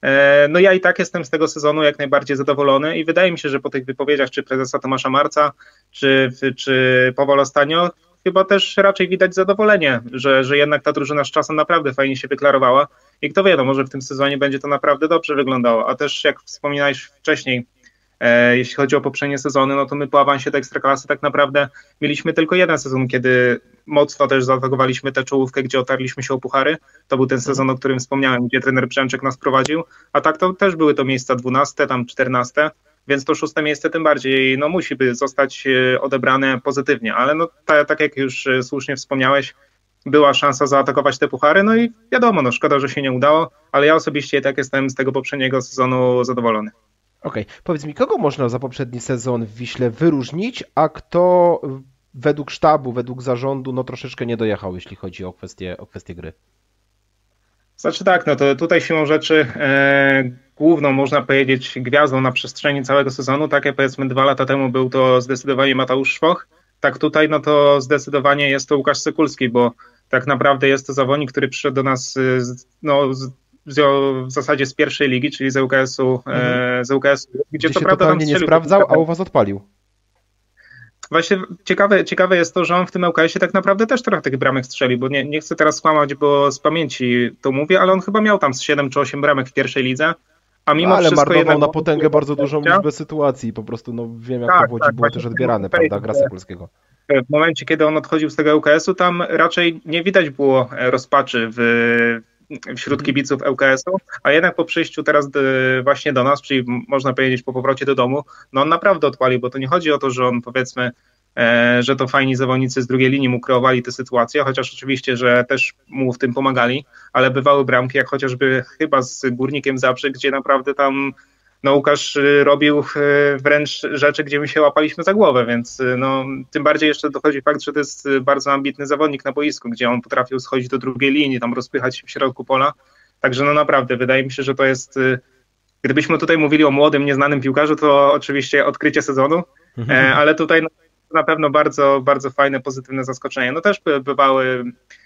[SPEAKER 4] no ja i tak jestem z tego sezonu jak najbardziej zadowolony i wydaje mi się, że po tych wypowiedziach czy prezesa Tomasza Marca, czy, czy Pawła Stanio, chyba też raczej widać zadowolenie, że, że jednak ta drużyna z czasem naprawdę fajnie się wyklarowała i kto wie, no może w tym sezonie będzie to naprawdę dobrze wyglądało, a też jak wspominałeś wcześniej, e, jeśli chodzi o poprzednie sezony, no to my po awansie do Ekstraklasy tak naprawdę mieliśmy tylko jeden sezon, kiedy mocno też zaatakowaliśmy tę czołówkę, gdzie otarliśmy się o puchary, to był ten sezon, o którym wspomniałem, gdzie trener Brzęczek nas prowadził, a tak to też były to miejsca dwunaste, tam czternaste, więc to szóste miejsce tym bardziej no, musi by zostać odebrane pozytywnie, ale no, tak, tak jak już słusznie wspomniałeś, była szansa zaatakować te puchary, no i wiadomo, no szkoda, że się nie udało, ale ja osobiście tak jestem z tego poprzedniego sezonu zadowolony.
[SPEAKER 3] Okej, okay. Powiedz mi, kogo można za poprzedni sezon w Wiśle wyróżnić, a kto według sztabu, według zarządu no troszeczkę nie dojechał, jeśli chodzi o kwestię, o kwestię gry?
[SPEAKER 4] Znaczy tak, no to tutaj siłą rzeczy e, główną, można powiedzieć, gwiazdą na przestrzeni całego sezonu, tak jak powiedzmy dwa lata temu był to zdecydowanie Mateusz Szwoch, tak tutaj no to zdecydowanie jest to Łukasz Sykulski, bo tak naprawdę jest to zawodnik, który przyszedł do nas z, no, z, w zasadzie z pierwszej ligi, czyli z ŁKS-u, mhm. e, z ŁKS-u gdzie,
[SPEAKER 3] gdzie
[SPEAKER 4] to
[SPEAKER 3] się
[SPEAKER 4] prawda
[SPEAKER 3] totalnie nie sprawdzał, a u was odpalił.
[SPEAKER 4] Właśnie ciekawe, ciekawe jest to, że on w tym ŁKS-ie tak naprawdę też trochę tych bramek strzeli, bo nie, nie chcę teraz skłamać, bo z pamięci to mówię, ale on chyba miał tam z siedem czy osiem bramek w pierwszej lidze, a mimo
[SPEAKER 3] no, ale
[SPEAKER 4] wszystko
[SPEAKER 3] marnował
[SPEAKER 4] jednak...
[SPEAKER 3] na potęgę bardzo dużą liczbę sytuacji, po prostu no wiem jak
[SPEAKER 4] tak,
[SPEAKER 3] to w Łodzi
[SPEAKER 4] tak,
[SPEAKER 3] było też odbierane, prawda, gra Sykulskiego.
[SPEAKER 4] W momencie, kiedy on odchodził z tego ŁKS-u, tam raczej nie widać było rozpaczy w, wśród kibiców ŁKS-u, a jednak po przyjściu teraz do, właśnie do nas, czyli można powiedzieć po powrocie do domu, no on naprawdę odpalił, bo to nie chodzi o to, że on powiedzmy że to fajni zawodnicy z drugiej linii mu kreowali tę sytuację, chociaż oczywiście, że też mu w tym pomagali, ale bywały bramki, jak chociażby chyba z Górnikiem Zabrze, gdzie naprawdę tam no, Łukasz robił wręcz rzeczy, gdzie my się łapaliśmy za głowę, więc no, tym bardziej jeszcze dochodzi fakt, że to jest bardzo ambitny zawodnik na boisku, gdzie on potrafił schodzić do drugiej linii, tam rozpychać się w środku pola, także no naprawdę wydaje mi się, że to jest, gdybyśmy tutaj mówili o młodym, nieznanym piłkarzu, to oczywiście odkrycie sezonu, mhm. ale tutaj no, na pewno bardzo, bardzo fajne, pozytywne zaskoczenie. No też bywały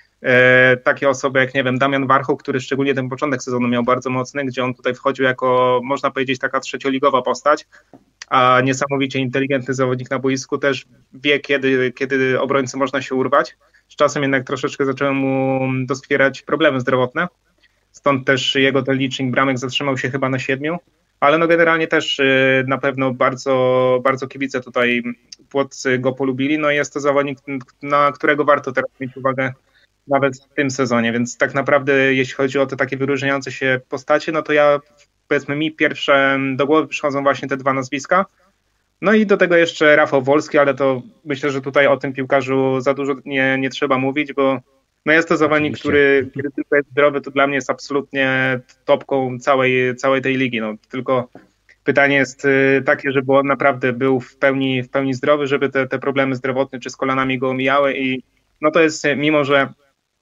[SPEAKER 4] e, takie osoby jak, nie wiem, Damian Warchoł, który szczególnie ten początek sezonu miał bardzo mocny, gdzie on tutaj wchodził jako, można powiedzieć, taka trzecioligowa postać, a niesamowicie inteligentny zawodnik na boisku, też wie, kiedy, kiedy obrońcy można się urwać. Z czasem jednak troszeczkę zaczęły mu doskwierać problemy zdrowotne, stąd też jego ten licznik bramek zatrzymał się chyba na siedmiu. Ale no generalnie też na pewno bardzo, bardzo kibice tutaj Płoccy go polubili. No i jest to zawodnik, na którego warto teraz mieć uwagę nawet w tym sezonie, więc tak naprawdę jeśli chodzi o te takie wyróżniające się postacie, no to ja powiedzmy mi pierwsze do głowy przychodzą właśnie te dwa nazwiska, No i do tego jeszcze Rafał Wolski, ale to myślę, że tutaj o tym piłkarzu za dużo nie, nie trzeba mówić, bo no jest to zawodnik,
[SPEAKER 3] Oczywiście.
[SPEAKER 4] który kiedy tylko jest zdrowy, to dla mnie jest absolutnie topką całej, całej tej ligi. No, tylko pytanie jest takie, żeby on naprawdę był w pełni, w pełni zdrowy, żeby te, te problemy zdrowotne czy z kolanami go omijały i no to jest, mimo że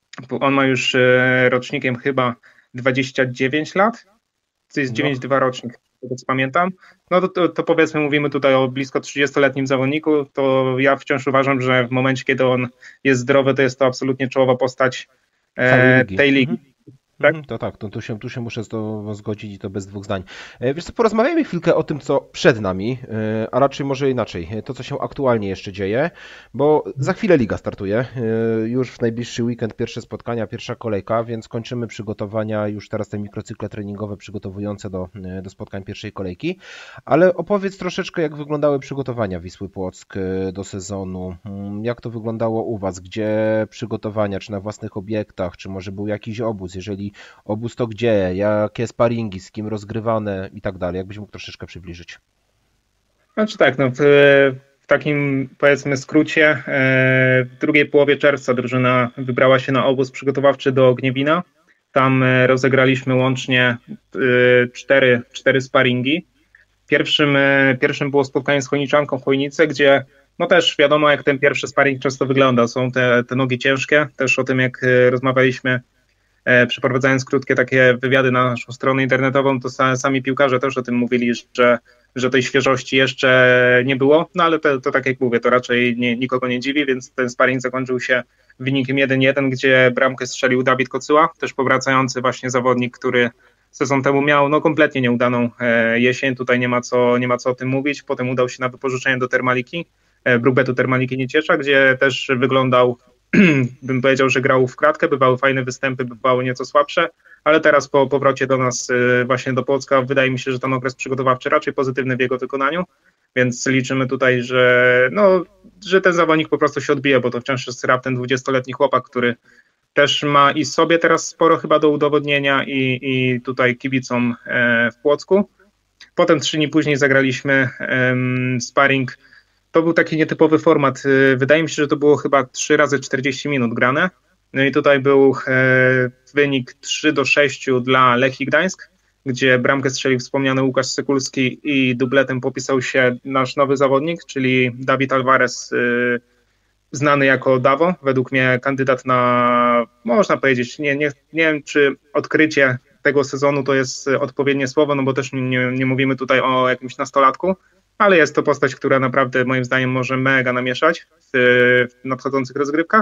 [SPEAKER 4] on ma już rocznikiem chyba dwadzieścia dziewięć lat, to jest
[SPEAKER 3] No.
[SPEAKER 4] dziewięć dwa rocznik, tego co pamiętam, no to, to, to powiedzmy mówimy tutaj o blisko trzydziestoletnim zawodniku, to ja wciąż uważam, że w momencie, kiedy on jest zdrowy, to jest to absolutnie czołowa postać e,
[SPEAKER 3] ligi.
[SPEAKER 4] tej ligi.
[SPEAKER 3] Mhm.
[SPEAKER 4] Tak?
[SPEAKER 3] To tak, to tu się, tu się muszę z tobą zgodzić i to bez dwóch zdań. E, Wiesz co, porozmawiajmy chwilkę o tym, co przed nami, e, a raczej może inaczej, e, to co się aktualnie jeszcze dzieje, bo za chwilę liga startuje, e, już w najbliższy weekend pierwsze spotkania, pierwsza kolejka, więc kończymy przygotowania, już teraz te mikrocykle treningowe przygotowujące do, e, do spotkań pierwszej kolejki, ale opowiedz troszeczkę, jak wyglądały przygotowania Wisły Płock e, do sezonu, Mm, jak to wyglądało u Was, gdzie przygotowania, czy na własnych obiektach, czy może był jakiś obóz, jeżeli obóz to gdzie, jakie sparingi, z kim rozgrywane i tak dalej. Jakbyś mógł troszeczkę przybliżyć.
[SPEAKER 4] Znaczy tak, no w, w takim powiedzmy skrócie e, w drugiej połowie czerwca drużyna wybrała się na obóz przygotowawczy do Gniewina. Tam e, rozegraliśmy łącznie e, cztery, cztery sparingi. Pierwszym, e, pierwszym było spotkanie z Chojniczanką w Chojnice, gdzie no też wiadomo, jak ten pierwszy sparing często wygląda. Są te, te nogi ciężkie. Też o tym, jak e, rozmawialiśmy, e, przeprowadzając krótkie takie wywiady na naszą stronę internetową, to sa, sami piłkarze też o tym mówili, że, że tej świeżości jeszcze nie było. No ale to, to tak jak mówię, to raczej nie, nikogo nie dziwi, więc ten sparing zakończył się wynikiem jeden jeden, gdzie bramkę strzelił Dawid Kocyła, też powracający właśnie zawodnik, który sezon temu miał no kompletnie nieudaną e, jesień, tutaj nie ma, co, nie ma co o tym mówić. Potem udał się na wypożyczenie do Termaliki, e, Brugbetu Termaliki Nieciesza, gdzie też wyglądał, bym powiedział, że grał w kratkę, bywały fajne występy, bywały nieco słabsze, ale teraz po powrocie do nas e, właśnie do Płocka wydaje mi się, że ten okres przygotowawczy raczej pozytywny w jego wykonaniu, więc liczymy tutaj, że, no, że ten zawodnik po prostu się odbije, bo to wciąż jest raptem dwudziestoletni chłopak, który też ma i sobie teraz sporo chyba do udowodnienia i, i tutaj kibicom w Płocku. Potem trzy dni później zagraliśmy um, sparring. To był taki nietypowy format. Wydaje mi się, że to było chyba trzy razy czterdzieści minut grane. No i tutaj był e, wynik trzy do sześciu dla Lechii Gdańsk, gdzie bramkę strzelił wspomniany Łukasz Sykulski i dubletem popisał się nasz nowy zawodnik, czyli Dawid Alvarez, e, znany jako Dawo, według mnie kandydat na, można powiedzieć, nie, nie, nie wiem, czy odkrycie tego sezonu to jest odpowiednie słowo, no bo też nie, nie mówimy tutaj o jakimś nastolatku, ale jest to postać, która naprawdę moim zdaniem może mega namieszać w, w nadchodzących rozgrywkach.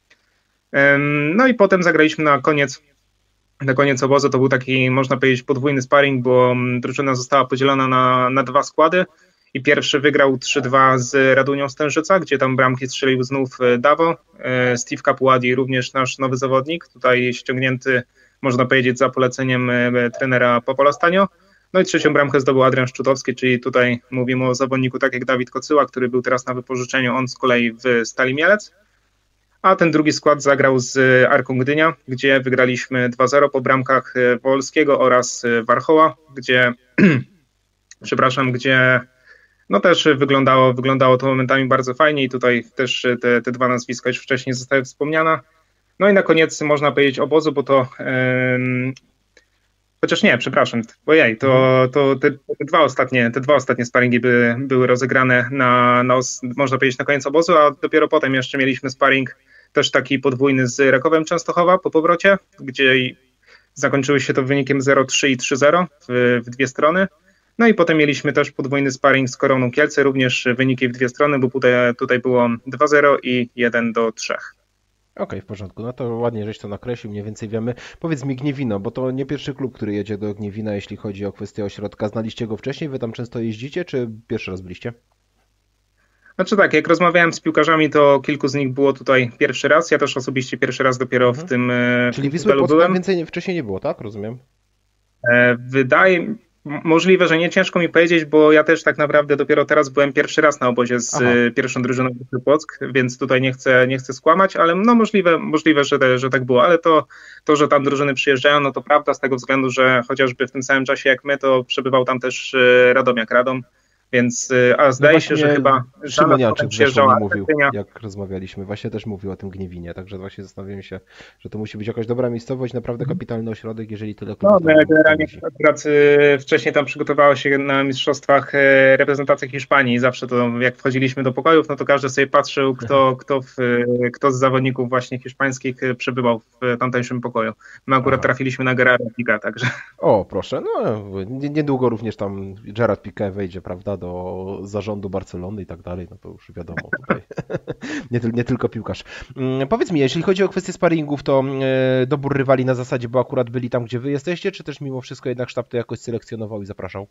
[SPEAKER 4] No i potem zagraliśmy na koniec, na koniec obozu, to był taki, można powiedzieć, podwójny sparring, bo drużyna została podzielona na, na dwa składy. I pierwszy wygrał trzy dwa z Radunią Stężyca, gdzie tam bramki strzelił znów Dawo. Steve Capuadi, również nasz nowy zawodnik, tutaj ściągnięty, można powiedzieć, za poleceniem trenera Popola Stanio. No i trzecią bramkę zdobył Adrian Szczutowski, czyli tutaj mówimy o zawodniku tak jak Dawid Kocyła, który był teraz na wypożyczeniu, on z kolei w Stali Mielec. A ten drugi skład zagrał z Arką Gdynia, gdzie wygraliśmy dwa zero po bramkach Wolskiego oraz Warchoła, gdzie, przepraszam, gdzie no też wyglądało, wyglądało to momentami bardzo fajnie i tutaj też te, te dwa nazwiska już wcześniej zostały wspomniane. No i na koniec można powiedzieć obozu, bo to um, chociaż nie, przepraszam, ojej, to, to te, te dwa ostatnie, te dwa ostatnie sparingi by, były rozegrane na, na, można powiedzieć, na koniec obozu, a dopiero potem jeszcze mieliśmy sparing też taki podwójny z Rakowem Częstochowa po powrocie, gdzie zakończyły się to wynikiem zero trzy i trzy zero w, w dwie strony. No i potem mieliśmy też podwójny sparring z Koroną Kielce, również wyniki w dwie strony, bo tutaj, tutaj było dwa zero i jeden do trzech.
[SPEAKER 3] Okej, okay, w porządku. No to ładnie, żeś to nakreślił, mniej więcej wiemy. Powiedz mi Gniewino, bo to nie pierwszy klub, który jedzie do Gniewina, jeśli chodzi o kwestię ośrodka. Znaliście go wcześniej? Wy tam często jeździcie, czy pierwszy raz byliście?
[SPEAKER 4] Znaczy tak, jak rozmawiałem z piłkarzami, to kilku z nich było tutaj pierwszy raz. Ja też osobiście pierwszy raz dopiero mhm. w tym
[SPEAKER 3] Czyli Wisły Płock więcej wcześniej nie było, tak? Rozumiem?
[SPEAKER 4] Wydaje Możliwe, że nie, ciężko mi powiedzieć, bo ja też tak naprawdę dopiero teraz byłem pierwszy raz na obozie z Aha. pierwszą drużyną Wisły Płock, więc tutaj nie chcę, nie chcę skłamać, ale no możliwe, możliwe że, te, że tak było, ale to, to, że tam drużyny przyjeżdżają, no to prawda z tego względu, że chociażby w tym samym czasie jak my, to przebywał tam też Radomiak Radom, Więc, a zdaje no się, że chyba
[SPEAKER 3] Szymoniaczek zresztą mówił, jak rozmawialiśmy, właśnie też mówił o tym Gniewinie, także właśnie zastanawiam się, że to musi być jakaś dobra miejscowość, naprawdę kapitalny ośrodek, jeżeli tyle klubów.
[SPEAKER 4] No, generalnie akurat wcześniej tam przygotowała się na mistrzostwach reprezentacja Hiszpanii i zawsze to jak wchodziliśmy do pokojów, no to każdy sobie patrzył, kto, kto, w, kto z zawodników właśnie hiszpańskich przebywał w tamtejszym pokoju. My akurat Aha. trafiliśmy na Gerarda Piqué, także.
[SPEAKER 3] O, proszę, no niedługo również tam Gerard Piqué wejdzie, prawda, do zarządu Barcelony i tak dalej, no to już wiadomo tutaj. nie, nie tylko piłkarz. Powiedz mi, jeśli chodzi o kwestię sparingów, to dobór rywali na zasadzie, bo akurat byli tam, gdzie wy jesteście, czy też mimo wszystko jednak sztab to jakoś selekcjonował i zapraszał?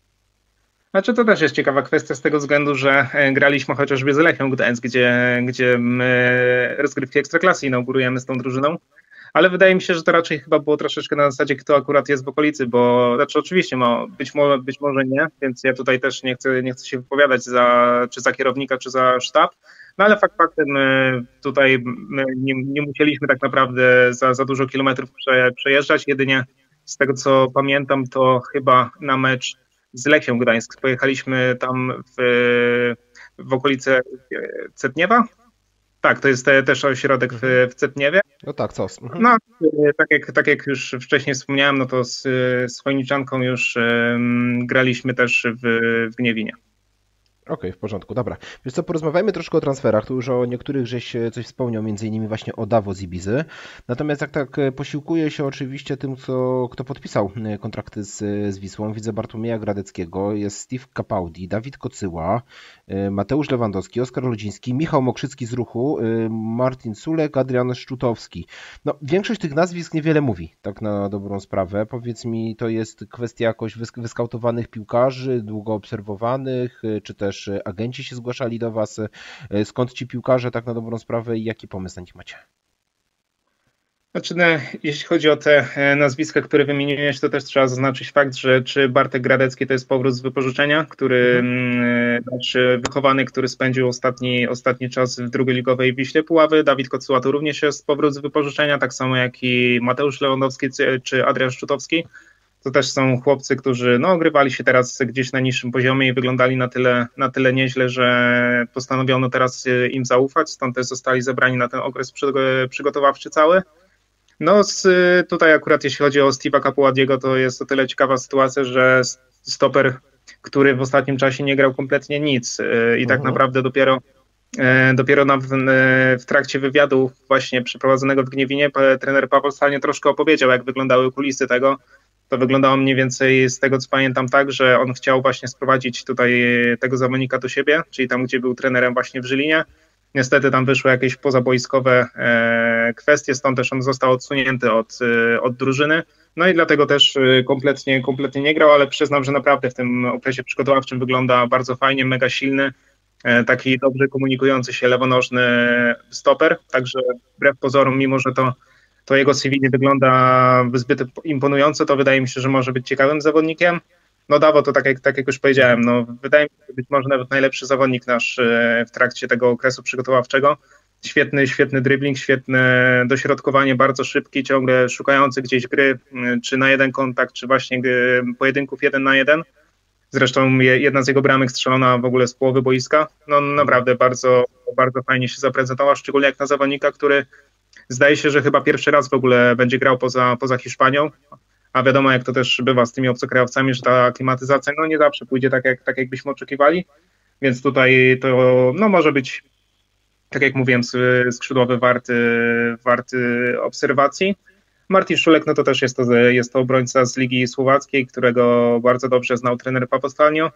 [SPEAKER 4] Znaczy to też jest ciekawa kwestia z tego względu, że graliśmy chociażby z Lechią Gdańsk, gdzie, gdzie my rozgrywki Ekstraklasy inaugurujemy z tą drużyną. Ale wydaje mi się, że to raczej chyba było troszeczkę na zasadzie, kto akurat jest w okolicy, bo znaczy oczywiście no, być, może, być może nie, więc ja tutaj też nie chcę, nie chcę się wypowiadać za, czy za kierownika, czy za sztab, no ale fakt faktem tutaj my nie, nie musieliśmy tak naprawdę za, za dużo kilometrów prze, przejeżdżać, jedynie z tego co pamiętam to chyba na mecz z Lechią Gdańsk pojechaliśmy tam w, w okolice Cetniewa. Tak, to jest te, też ośrodek w, w Cetniewie.
[SPEAKER 3] No tak, co? Mhm.
[SPEAKER 4] No, tak jak, tak jak już wcześniej wspomniałem, no to z, z Chojniczanką już um, graliśmy też w, w Gniewinie.
[SPEAKER 3] Okej, okay, w porządku, dobra. Wiesz co, porozmawiajmy troszkę o transferach. Tu już o niektórych żeś coś wspomniał, między innymi właśnie o Davos i Bizy. Natomiast jak tak posiłkuję się oczywiście tym, kto, kto podpisał kontrakty z, z Wisłą, widzę Bartłomieja Gradeckiego, jest Steve Capaldi, Dawid Kocyła, Mateusz Lewandowski, Oskar Ludziński, Michał Mokrzycki z Ruchu, Martin Sulek, Adrian Szczutowski. No, większość tych nazwisk niewiele mówi, tak na dobrą sprawę. Powiedz mi, to jest kwestia jakoś wyskautowanych piłkarzy, długo obserwowanych, czy też agenci się zgłaszali do was? Skąd ci piłkarze tak na dobrą sprawę i jaki pomysł na nich macie?
[SPEAKER 4] Znaczy, no, jeśli chodzi o te nazwiska, które wymieniłeś, to też trzeba zaznaczyć fakt, że czy Bartek Gradecki to jest powrót z wypożyczenia, który mhm. znaczy wychowany, który spędził ostatni, ostatni czas w drugoligowej Wiśle Puławy. Dawid Kocuła to również jest powrót z wypożyczenia, tak samo jak i Mateusz Lewandowski czy Adrian Szczutowski. To też są chłopcy, którzy no, ogrywali się teraz gdzieś na niższym poziomie i wyglądali na tyle, na tyle nieźle, że postanowiono teraz im zaufać, stąd też zostali zebrani na ten okres przygotowawczy cały. No z, tutaj akurat jeśli chodzi o Steve'a Capaldiego, to jest o tyle ciekawa sytuacja, że stoper, który w ostatnim czasie nie grał kompletnie nic i uh-huh. tak naprawdę dopiero Dopiero na, w, w trakcie wywiadu właśnie przeprowadzonego w Gniewinie trener Paweł Stalnie troszkę opowiedział, jak wyglądały kulisy tego. To wyglądało mniej więcej z tego, co pamiętam, tak, że on chciał właśnie sprowadzić tutaj tego zawodnika do siebie, czyli tam, gdzie był trenerem właśnie w Żylinie. Niestety tam wyszły jakieś pozaboiskowe e, kwestie, stąd też on został odsunięty od, e, od drużyny. No i dlatego też kompletnie, kompletnie nie grał, ale przyznam, że naprawdę w tym okresie przygotowawczym wygląda bardzo fajnie, mega silny, e, taki dobrze komunikujący się lewonożny stoper, także wbrew pozorom, mimo że to to jego C V nie wygląda zbyt imponująco, to wydaje mi się, że może być ciekawym zawodnikiem. No Dawo to tak jak, tak jak już powiedziałem, no wydaje mi się, że być może nawet najlepszy zawodnik nasz w trakcie tego okresu przygotowawczego. Świetny, świetny dribbling, świetne dośrodkowanie, bardzo szybki, ciągle szukający gdzieś gry, czy na jeden kontakt, czy właśnie pojedynków jeden na jeden. Zresztą jedna z jego bramek strzelona w ogóle z połowy boiska. No naprawdę bardzo, bardzo fajnie się zaprezentował, szczególnie jak na zawodnika, który zdaje się, że chyba pierwszy raz w ogóle będzie grał poza, poza Hiszpanią, a wiadomo jak to też bywa z tymi obcokrajowcami, że ta klimatyzacja no nie zawsze pójdzie tak jak, tak jakbyśmy oczekiwali, więc tutaj to no może być, tak jak mówiłem, skrzydłowy warty, warty obserwacji. Martin Szulek, no to też jest to, jest to obrońca z Ligi Słowackiej, którego bardzo dobrze znał trener Paweł Stalnio.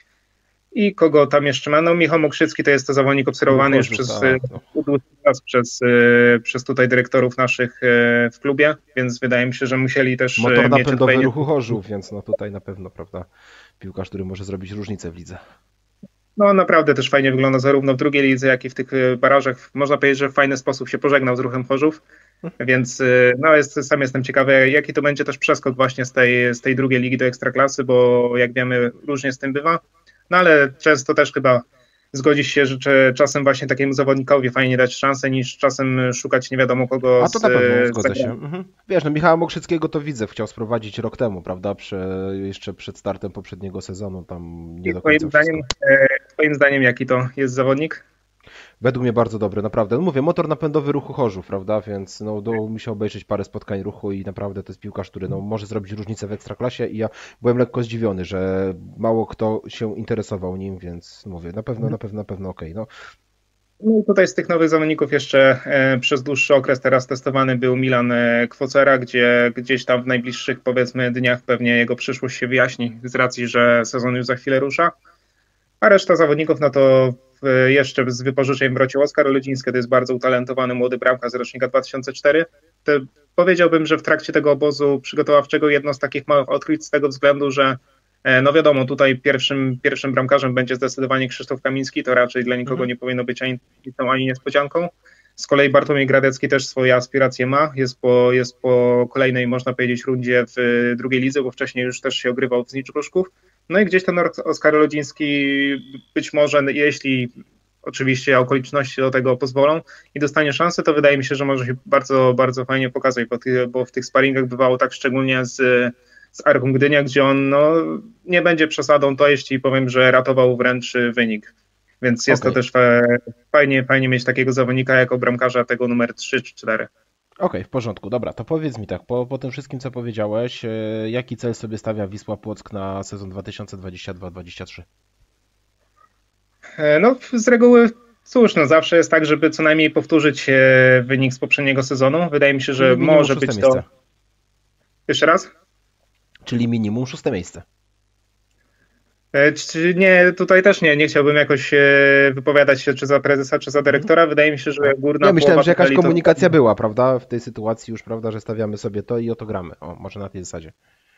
[SPEAKER 4] I kogo tam jeszcze ma? No Michał Mokrzycki to jest to zawodnik obserwowany już przez długi czas przez, przez tutaj dyrektorów naszych w klubie, więc wydaje mi się, że musieli też
[SPEAKER 3] motor napędowy tutaj... Ruchu Chorzów, więc no tutaj na pewno, prawda, piłkarz, który może zrobić różnicę w lidze.
[SPEAKER 4] No naprawdę też fajnie wygląda zarówno w drugiej lidze, jak i w tych barażach. Można powiedzieć, że w fajny sposób się pożegnał z Ruchem Chorzów, więc no jest, sam jestem ciekawy, jaki to będzie też przeskok właśnie z tej, z tej drugiej ligi do Ekstraklasy, bo jak wiemy różnie z tym bywa. No ale często też chyba zgodzisz się, że czy czasem właśnie takiemu zawodnikowi fajnie dać szansę, niż czasem szukać nie wiadomo kogo.
[SPEAKER 3] A to na pewno,
[SPEAKER 4] z
[SPEAKER 3] zgodzę się. Mhm. Wiesz, no Michała Mokrzyckiego to Widzew chciał sprowadzić rok temu, prawda? Prze, jeszcze przed startem poprzedniego sezonu, tam nie do końca
[SPEAKER 4] twoim zdaniem, twoim zdaniem jaki to jest zawodnik?
[SPEAKER 3] Według mnie bardzo dobry, naprawdę. No mówię, motor napędowy Ruchu Chorzów, prawda? Więc no, udało mi się obejrzeć parę spotkań Ruchu i naprawdę to jest piłkarz, który no, może zrobić różnicę w Ekstraklasie i ja byłem lekko zdziwiony, że mało kto się interesował nim, więc mówię, na pewno, na pewno, na pewno okej. Okay, no.
[SPEAKER 4] No i tutaj z tych nowych zawodników jeszcze e, przez dłuższy okres teraz testowany był Milan Kwocera, gdzie gdzieś tam w najbliższych powiedzmy dniach pewnie jego przyszłość się wyjaśni z racji, że sezon już za chwilę rusza. A reszta zawodników, no to jeszcze z wypożyczeń wrócił Oskar Oledziński, to jest bardzo utalentowany młody bramkarz z rocznika dwa tysiące czwartego. To powiedziałbym, że w trakcie tego obozu przygotowawczego jedno z takich małych odkryć z tego względu, że no wiadomo, tutaj pierwszym, pierwszym bramkarzem będzie zdecydowanie Krzysztof Kamiński, to raczej dla nikogo nie powinno być ani, ani niespodzianką. Z kolei Bartłomiej Gradecki też swoje aspiracje ma, jest po, jest po kolejnej, można powiedzieć, rundzie w drugiej lidze, bo wcześniej już też się ogrywał w Znicz Pruszków. No i gdzieś ten Oskar Lodziński być może, jeśli oczywiście okoliczności do tego pozwolą i dostanie szansę, to wydaje mi się, że może się bardzo, bardzo fajnie pokazać, bo, ty, bo w tych sparingach bywało tak szczególnie z, z Arką Gdynia, gdzie on no, nie będzie przesadą to, jeśli powiem, że ratował wręcz wynik. Więc jest okay. to też fajnie, fajnie mieć takiego zawodnika jako bramkarza tego numer trzy czy cztery.
[SPEAKER 3] Okej, okay, w porządku. Dobra, to powiedz mi tak, po, po tym wszystkim, co powiedziałeś, jaki cel sobie stawia Wisła Płock na sezon dwa tysiące dwudziesty drugi dwudziesty trzeci?
[SPEAKER 4] No z reguły cóż, no zawsze jest tak, żeby co najmniej powtórzyć wynik z poprzedniego sezonu. Wydaje mi się, że
[SPEAKER 3] Czyli
[SPEAKER 4] może być
[SPEAKER 3] miejsce.
[SPEAKER 4] to... Jeszcze raz?
[SPEAKER 3] Czyli minimum szóste miejsce.
[SPEAKER 4] Nie, tutaj też nie, nie chciałbym jakoś wypowiadać się czy za prezesa, czy za dyrektora. Wydaje mi się, że górna
[SPEAKER 3] Ja myślałem, że jakaś
[SPEAKER 4] to...
[SPEAKER 3] komunikacja była, prawda, w tej sytuacji już, prawda, że stawiamy sobie to i o to gramy. O, może na tej zasadzie.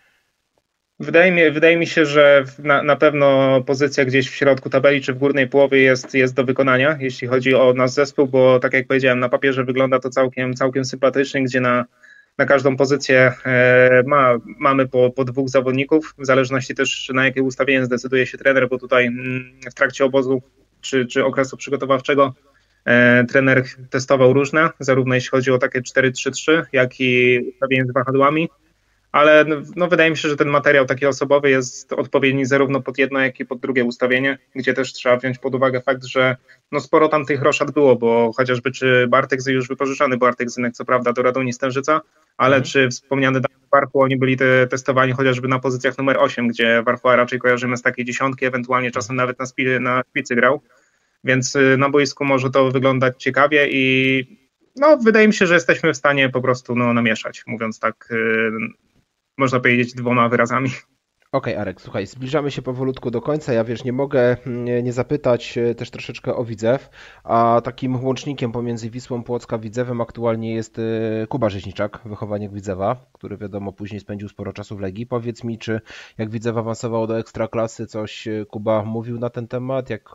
[SPEAKER 4] Wydaje mi, wydaje mi się, że na, na pewno pozycja gdzieś w środku tabeli czy w górnej połowie jest, jest do wykonania, jeśli chodzi o nasz zespół, bo tak jak powiedziałem, na papierze wygląda to całkiem, całkiem sympatycznie, gdzie na Na każdą pozycję ma, mamy po, po dwóch zawodników, w zależności też na jakie ustawienie zdecyduje się trener, bo tutaj w trakcie obozu czy, czy okresu przygotowawczego e, trener testował różne, zarówno jeśli chodzi o takie cztery trzy trzy, jak i ustawienie z wahadłami, ale no, wydaje mi się, że ten materiał taki osobowy jest odpowiedni zarówno pod jedno, jak i pod drugie ustawienie, gdzie też trzeba wziąć pod uwagę fakt, że no sporo tam tych roszad było, bo chociażby czy Bartek, już wypożyczany Bartek Zynek, co prawda do Raduni Stężyca, ale mhm. czy wspomniany Daniel Warchu, oni byli te, testowani chociażby na pozycjach numer osiem, gdzie Warchu raczej kojarzymy z takiej dziesiątki, ewentualnie czasem nawet na, spi, na szpicy grał, więc na boisku może to wyglądać ciekawie i no wydaje mi się, że jesteśmy w stanie po prostu no, namieszać, mówiąc tak, yy, można powiedzieć dwoma wyrazami.
[SPEAKER 3] Okej, okay, Arek, słuchaj, zbliżamy się powolutku do końca. Ja wiesz, nie mogę nie zapytać też troszeczkę o Widzew, a takim łącznikiem pomiędzy Wisłą Płock a Widzewem aktualnie jest Kuba Rzeźniczak, wychowaniek Widzewa, który wiadomo później spędził sporo czasu w Legii. Powiedz mi, czy jak Widzew awansował do Ekstraklasy, coś Kuba mówił na ten temat, jak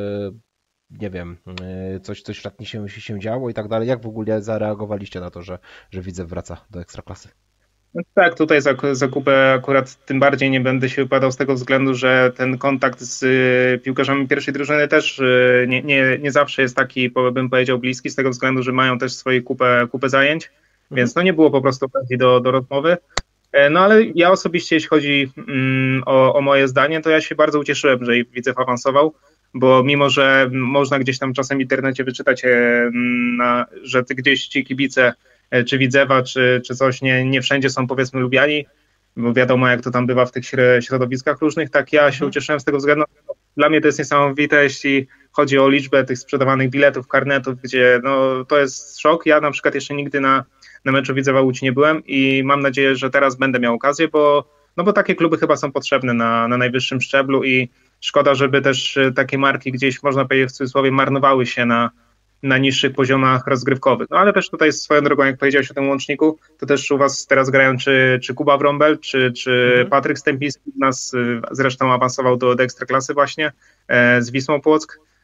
[SPEAKER 3] nie wiem, coś, coś w szatni się, się działo i tak dalej. Jak w ogóle zareagowaliście na to, że, że Widzew wraca do Ekstraklasy?
[SPEAKER 4] No tak, tutaj za, za Kubę akurat tym bardziej nie będę się wypadał z tego względu, że ten kontakt z piłkarzami pierwszej drużyny też nie, nie, nie zawsze jest taki, bym powiedział, bliski, z tego względu, że mają też swoje kupę, kupę zajęć, mhm. więc no nie było po prostu okazji do, do rozmowy. No ale ja osobiście, jeśli chodzi mm, o, o moje zdanie, to ja się bardzo ucieszyłem, że Widzew awansował, bo mimo, że można gdzieś tam czasem w internecie wyczytać, na, że gdzieś ci kibice czy Widzewa, czy, czy coś, nie, nie wszędzie są powiedzmy lubiani, bo wiadomo jak to tam bywa w tych środowiskach różnych, tak ja się ucieszyłem z tego względu. Dla mnie to jest niesamowite, jeśli chodzi o liczbę tych sprzedawanych biletów, karnetów, gdzie no, to jest szok. Ja na przykład jeszcze nigdy na, na meczu Widzewa Łódź nie byłem i mam nadzieję, że teraz będę miał okazję, bo, no bo takie kluby chyba są potrzebne na, na najwyższym szczeblu i szkoda, żeby też takie marki gdzieś, można powiedzieć w cudzysłowie, marnowały się na na niższych poziomach rozgrywkowych. No ale też tutaj swoją drogą, jak powiedziałeś o tym łączniku, to też u was teraz grają czy, czy Kuba Wrąbel, czy, czy mhm. Patryk Stępiński, nas zresztą awansował do, do Ekstraklasy właśnie e, z Wisłą Płock.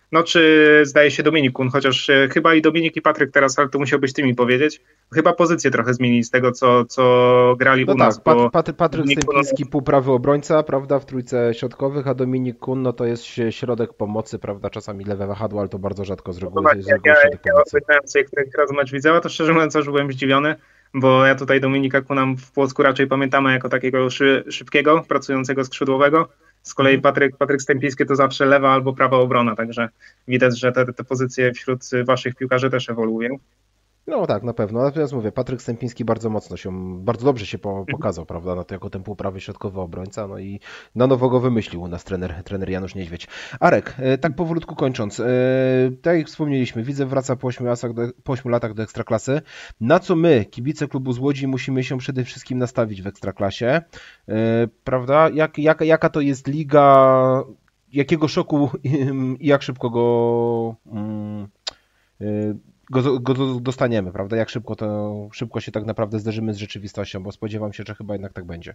[SPEAKER 4] no czy zdaje się Dominik Kun, chociaż chyba i Dominik i Patryk teraz, ale to musiałbyś ty mi powiedzieć, chyba pozycję trochę zmienili z tego, co, co grali
[SPEAKER 3] no
[SPEAKER 4] u
[SPEAKER 3] tak,
[SPEAKER 4] nas.
[SPEAKER 3] Pat,
[SPEAKER 4] bo
[SPEAKER 3] Pat, Patryk
[SPEAKER 4] Dominik
[SPEAKER 3] Stępiński
[SPEAKER 4] Kun...
[SPEAKER 3] półprawy obrońca, prawda, w trójce środkowych, a Dominik Kun no to jest środek pomocy, prawda, czasami lewe wahadło, ale to bardzo rzadko z reguły,
[SPEAKER 4] No
[SPEAKER 3] z
[SPEAKER 4] jak
[SPEAKER 3] reguły
[SPEAKER 4] ja,
[SPEAKER 3] środek
[SPEAKER 4] jak ja
[SPEAKER 3] pomocy.
[SPEAKER 4] obejrzałem sobie któryś raz mecz Widzewa, to szczerze mówiąc aż byłem zdziwiony, bo ja tutaj Dominika Kuna w Płocku raczej pamiętamy jako takiego szy, szybkiego, pracującego skrzydłowego. Z kolei Patryk, Patryk Stępiński to zawsze lewa albo prawa obrona, także widać, że te, te pozycje wśród waszych piłkarzy też ewoluują.
[SPEAKER 3] No tak, na pewno. Natomiast mówię, Patryk Stępiński bardzo mocno się, bardzo dobrze się po, pokazał, prawda, no to jako ten półprawy środkowy obrońca, no i na nowo go wymyślił u nas trener, trener Janusz Niedźwiedź. Arek, tak powolutku kończąc, tak jak wspomnieliśmy, Widzew wraca po ośmiu latach do, po ośmiu latach do Ekstraklasy. Na co my, kibice klubu z Łodzi, musimy się przede wszystkim nastawić w Ekstraklasie, prawda? Jak, jak, jaka to jest liga, jakiego szoku i jak szybko go... Go, go dostaniemy, prawda? Jak szybko to szybko się tak naprawdę zderzymy z rzeczywistością, bo spodziewam się, że chyba jednak tak będzie.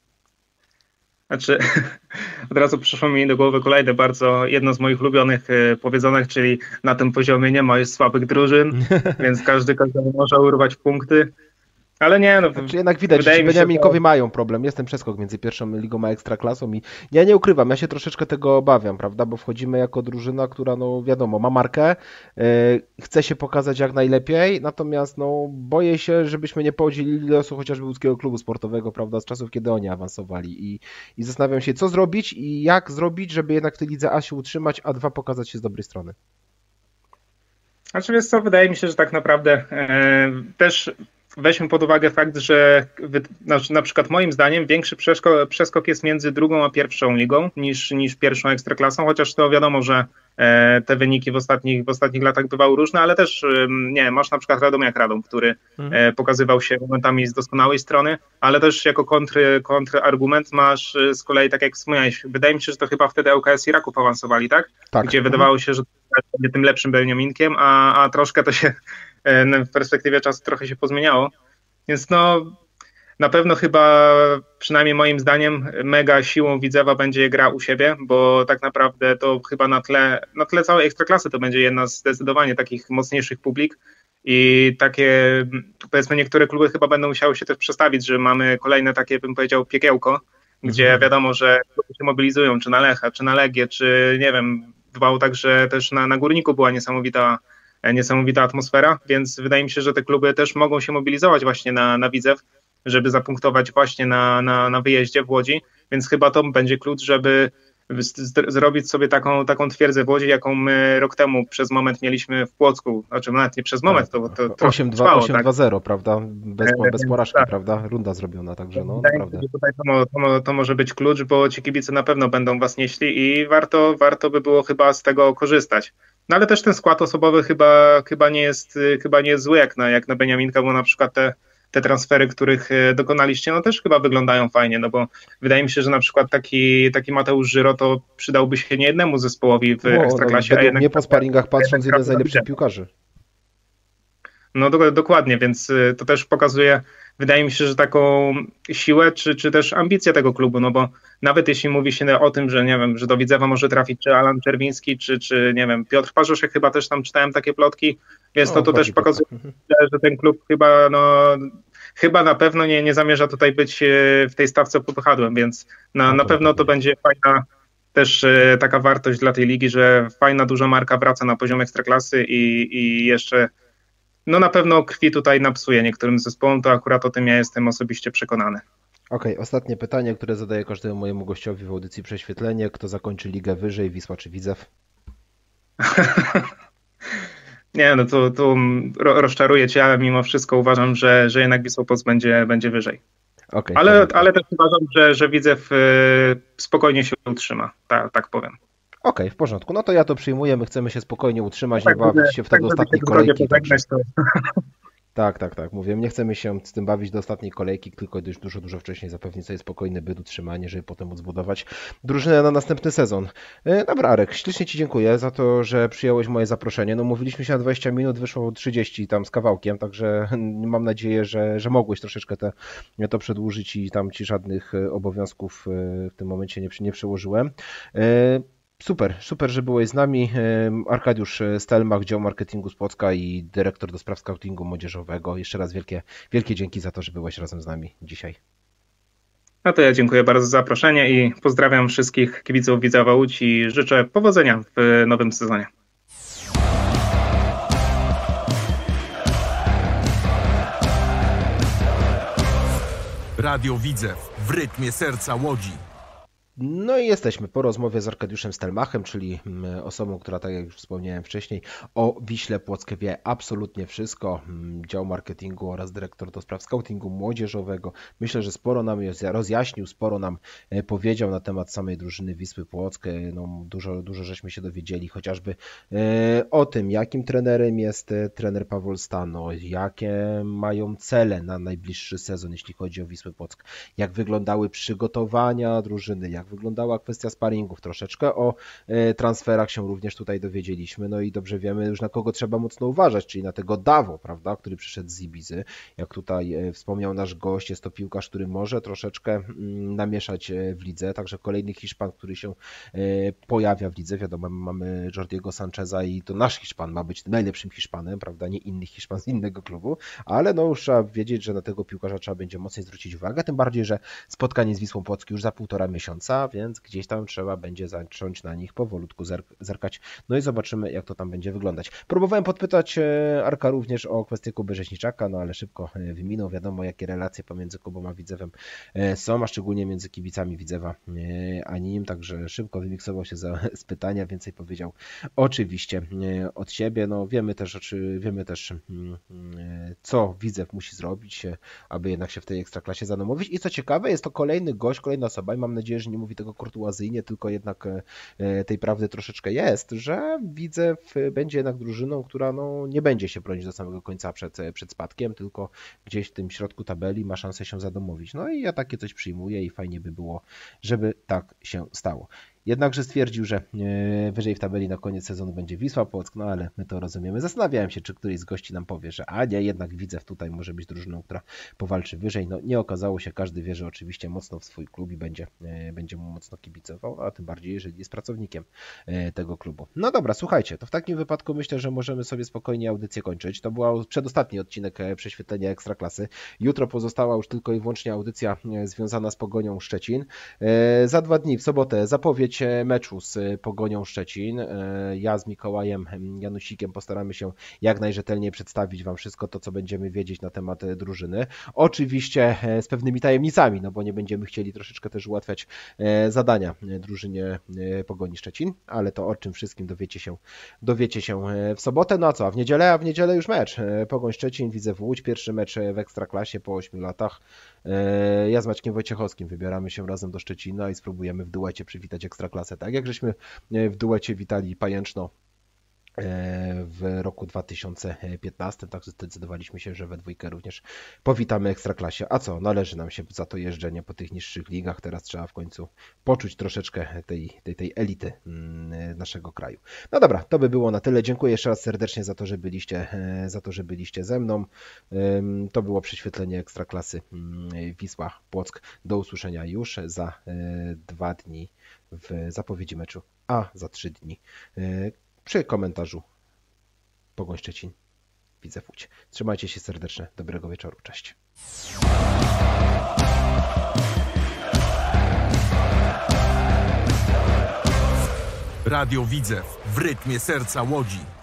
[SPEAKER 4] Znaczy, od razu przyszło mi do głowy kolejne bardzo, jedno z moich ulubionych powiedzonek, czyli na tym poziomie nie ma już słabych drużyn, więc każdy każdemu może urwać punkty. Ale nie, no.
[SPEAKER 3] Znaczy jednak widać, że Beniaminkowie to... mają problem. Jest ten przeskok między pierwszą ligą a Ekstraklasą i ja nie ukrywam, ja się troszeczkę tego obawiam, prawda, bo wchodzimy jako drużyna, która, no wiadomo, ma markę, yy, chce się pokazać jak najlepiej, natomiast no boję się, żebyśmy nie podzielili losu chociażby łódzkiego klubu sportowego, prawda, z czasów, kiedy oni awansowali i, i zastanawiam się, co zrobić i jak zrobić, żeby jednak w tej lidze A się utrzymać, a dwa pokazać się z dobrej strony.
[SPEAKER 4] Znaczy wiesz co, wydaje mi się, że tak naprawdę yy, też weźmy pod uwagę fakt, że na przykład moim zdaniem większy przeskok, przeskok jest między drugą a pierwszą ligą niż, niż pierwszą Ekstraklasą, chociaż to wiadomo, że te wyniki w ostatnich, w ostatnich latach bywały różne, ale też nie, masz na przykład Radomiak Radom, który mhm. pokazywał się momentami z doskonałej strony, ale też jako kontry, kontrargument masz z kolei, tak jak wspomniałeś, wydaje mi się, że to chyba wtedy L K S i Raków awansowali, tak?
[SPEAKER 3] Tak.
[SPEAKER 4] Gdzie
[SPEAKER 3] mhm.
[SPEAKER 4] wydawało się, że to będzie tym lepszym Beniaminkiem, a, a troszkę to się w perspektywie czasu trochę się pozmieniało. Więc no na pewno chyba, przynajmniej moim zdaniem, mega siłą Widzewa będzie gra u siebie, bo tak naprawdę to chyba na tle, na tle całej Ekstraklasy to będzie jedna z zdecydowanie takich mocniejszych publik i takie, powiedzmy, niektóre kluby chyba będą musiały się też przestawić, że mamy kolejne takie, bym powiedział, piekiełko, gdzie mhm. wiadomo, że kluby się mobilizują, czy na Lecha, czy na Legię, czy nie wiem, bywało tak, że też na, na Górniku była niesamowita niesamowita atmosfera, więc wydaje mi się, że te kluby też mogą się mobilizować właśnie na, na Widzew, żeby zapunktować właśnie na, na, na wyjeździe w Łodzi, więc chyba to będzie klucz, żeby z, zrobić sobie taką, taką twierdzę w Łodzi, jaką my rok temu przez moment mieliśmy w Płocku, znaczy nawet nie przez moment, to, to, to
[SPEAKER 3] osiem dwa zero, prawda? Bez, bez porażki, tak. Prawda? Runda zrobiona, także no
[SPEAKER 4] wydaje
[SPEAKER 3] naprawdę.
[SPEAKER 4] Mi się, tutaj to, to, to może być klucz, bo ci kibice na pewno będą was nieśli i warto, warto by było chyba z tego korzystać. No ale też ten skład osobowy chyba, chyba, nie, jest, chyba nie jest zły jak na, jak na Beniaminka, bo na przykład te, te transfery, których dokonaliście, no też chyba wyglądają fajnie, no bo wydaje mi się, że na przykład taki, taki Mateusz Żyro to przydałby się nie jednemu zespołowi w no, Ekstraklasie.
[SPEAKER 3] No,
[SPEAKER 4] a jednak
[SPEAKER 3] nie po sparingach patrząc, jeden z najlepszych piłkarzy.
[SPEAKER 4] No do, dokładnie, więc to też pokazuje, wydaje mi się, że taką siłę, czy, czy też ambicję tego klubu, no bo nawet jeśli mówi się o tym, że nie wiem, że do Widzewa może trafić czy Alan Czerwiński, czy, czy nie wiem, Piotr Parzoszek, chyba też tam czytałem takie plotki, więc no, to, to też pokazuje, tak. że ten klub chyba, no, chyba na pewno nie, nie zamierza tutaj być w tej stawce popychadłem, więc na, no, na pewno to będzie fajna też taka wartość dla tej ligi, że fajna, duża marka wraca na poziom Ekstraklasy i, i jeszcze no na pewno krwi tutaj napsuje niektórym zespołom, to akurat o tym ja jestem osobiście przekonany.
[SPEAKER 3] Okej, okay, ostatnie pytanie, które zadaję każdemu mojemu gościowi w audycji Prześwietlenie. Kto zakończy ligę wyżej, Wisła czy Widzew?
[SPEAKER 4] Nie, no tu, tu rozczaruję cię, ale mimo wszystko uważam, że, że jednak Wisła Płock będzie, będzie wyżej. Okay, ale, ale też uważam, że, że Widzew spokojnie się utrzyma, tak, tak powiem.
[SPEAKER 3] Okej, okay, w porządku. No to ja to przyjmuję. My chcemy się spokojnie utrzymać, tak, nie bawić się wtedy tak, ostatniej kolejki. Tak, tak, tak, tak. Mówię, nie chcemy się z tym bawić do ostatniej kolejki, tylko już dużo, dużo wcześniej zapewnić sobie spokojny byt, utrzymanie, żeby potem móc budować drużynę na następny sezon. Dobra, Arek, ślicznie Ci dziękuję za to, że przyjąłeś moje zaproszenie. No mówiliśmy się na dwadzieścia minut, wyszło trzydzieści tam z kawałkiem, także mam nadzieję, że, że mogłeś troszeczkę te, to przedłużyć i tam Ci żadnych obowiązków w tym momencie nie, nie przełożyłem. Super, super, że byłeś z nami. Arkadiusz Stelmach, dział marketingu z Płocka i dyrektor do spraw scoutingu młodzieżowego. Jeszcze raz wielkie, wielkie dzięki za to, że byłeś razem z nami dzisiaj.
[SPEAKER 4] No to ja dziękuję bardzo za zaproszenie i pozdrawiam wszystkich kibiców Widzewa Łódź i życzę powodzenia w nowym sezonie.
[SPEAKER 2] Radio Widzew w rytmie serca Łodzi.
[SPEAKER 3] No i jesteśmy po rozmowie z Arkadiuszem Stelmachem, czyli osobą, która, tak jak już wspomniałem wcześniej, o Wiśle Płock wie absolutnie wszystko. Dział marketingu oraz dyrektor do spraw scoutingu młodzieżowego. Myślę, że sporo nam rozjaśnił, sporo nam powiedział na temat samej drużyny Wisły Płock. No, dużo, dużo żeśmy się dowiedzieli, chociażby o tym, jakim trenerem jest trener Pawol Stano, jakie mają cele na najbliższy sezon, jeśli chodzi o Wisłę Płock, jak wyglądały przygotowania drużyny, jak wyglądała kwestia sparingów, troszeczkę o transferach się również tutaj dowiedzieliśmy, no i dobrze wiemy już, na kogo trzeba mocno uważać, czyli na tego Dawo, prawda, który przyszedł z Ibizy. Jak tutaj wspomniał nasz gość, jest to piłkarz, który może troszeczkę namieszać w lidze, także kolejny Hiszpan, który się pojawia w lidze. Wiadomo, mamy Jordiego Sancheza i to nasz Hiszpan ma być najlepszym Hiszpanem, prawda, nie inny Hiszpan z innego klubu, ale no już trzeba wiedzieć, że na tego piłkarza trzeba będzie mocniej zwrócić uwagę, tym bardziej, że spotkanie z Wisłą Płock już za półtora miesiąca, więc gdzieś tam trzeba będzie zacząć na nich powolutku zerkać. No i zobaczymy, jak to tam będzie wyglądać. Próbowałem podpytać Arka również o kwestię Kuby Rzeźniczaka, no ale szybko wyminął. Wiadomo, jakie relacje pomiędzy Kubą a Widzewem są, a szczególnie między kibicami Widzewa a nim, także szybko wymiksował się za, z pytania, więcej powiedział oczywiście od siebie. No wiemy też, wiemy też co Widzew musi zrobić, aby jednak się w tej ekstraklasie zanomowić. I co ciekawe, jest to kolejny gość, kolejna osoba i mam nadzieję, że nie mówi tego kurtuazyjnie, tylko jednak tej prawdy troszeczkę jest, że Widzew będzie jednak drużyną, która no, nie będzie się bronić do samego końca przed, przed spadkiem, tylko gdzieś w tym środku tabeli ma szansę się zadomowić. No i ja takie coś przyjmuję i fajnie by było, żeby tak się stało. Jednakże stwierdził, że wyżej w tabeli na koniec sezonu będzie Wisła Płock, no ale my to rozumiemy. Zastanawiałem się, czy któryś z gości nam powie, że a nie, jednak Widzew tutaj może być drużyną, która powalczy wyżej. No nie okazało się, każdy wierzy oczywiście mocno w swój klub i będzie, będzie mu mocno kibicował, a tym bardziej, jeżeli jest pracownikiem tego klubu. No dobra, słuchajcie, to w takim wypadku myślę, że możemy sobie spokojnie audycję kończyć. To był przedostatni odcinek Prześwietlenia Ekstraklasy. Jutro pozostała już tylko i wyłącznie audycja związana z Pogonią Szczecin. Za dwa dni, w sobotę, zapowiedź meczu z Pogonią Szczecin. Ja z Mikołajem Janusikiem postaramy się jak najrzetelniej przedstawić Wam wszystko to, co będziemy wiedzieć na temat drużyny. Oczywiście z pewnymi tajemnicami, no bo nie będziemy chcieli troszeczkę też ułatwiać zadania drużynie Pogoni Szczecin, ale to o czym wszystkim dowiecie się, dowiecie się w sobotę. No a co, a w niedzielę, a w niedzielę już mecz. Pogoń Szczecin, Widzew Łódź, pierwszy mecz w Ekstraklasie po ośmiu latach. Ja z Maćkiem Wojciechowskim wybieramy się razem do Szczecina i spróbujemy w duecie przywitać Ekstraklasę. Tak jak żeśmy w duecie witali Pajęczno w roku dwa tysiące piętnastym, także zdecydowaliśmy się, że we dwójkę również powitamy Ekstraklasie. A co, należy nam się za to jeżdżenie po tych niższych ligach, teraz trzeba w końcu poczuć troszeczkę tej, tej, tej elity naszego kraju. No dobra, to by było na tyle. Dziękuję jeszcze raz serdecznie za to, że byliście, za to, że byliście ze mną. To było prześwietlenie Ekstraklasy Wisła Płock. Do usłyszenia już za dwa dni w zapowiedzi meczu, a za trzy dni przy komentarzu Pogoń Szczecin, Widzew Łódź. Trzymajcie się serdecznie, dobrego wieczoru, cześć.
[SPEAKER 2] Radio Widzew w rytmie serca Łodzi.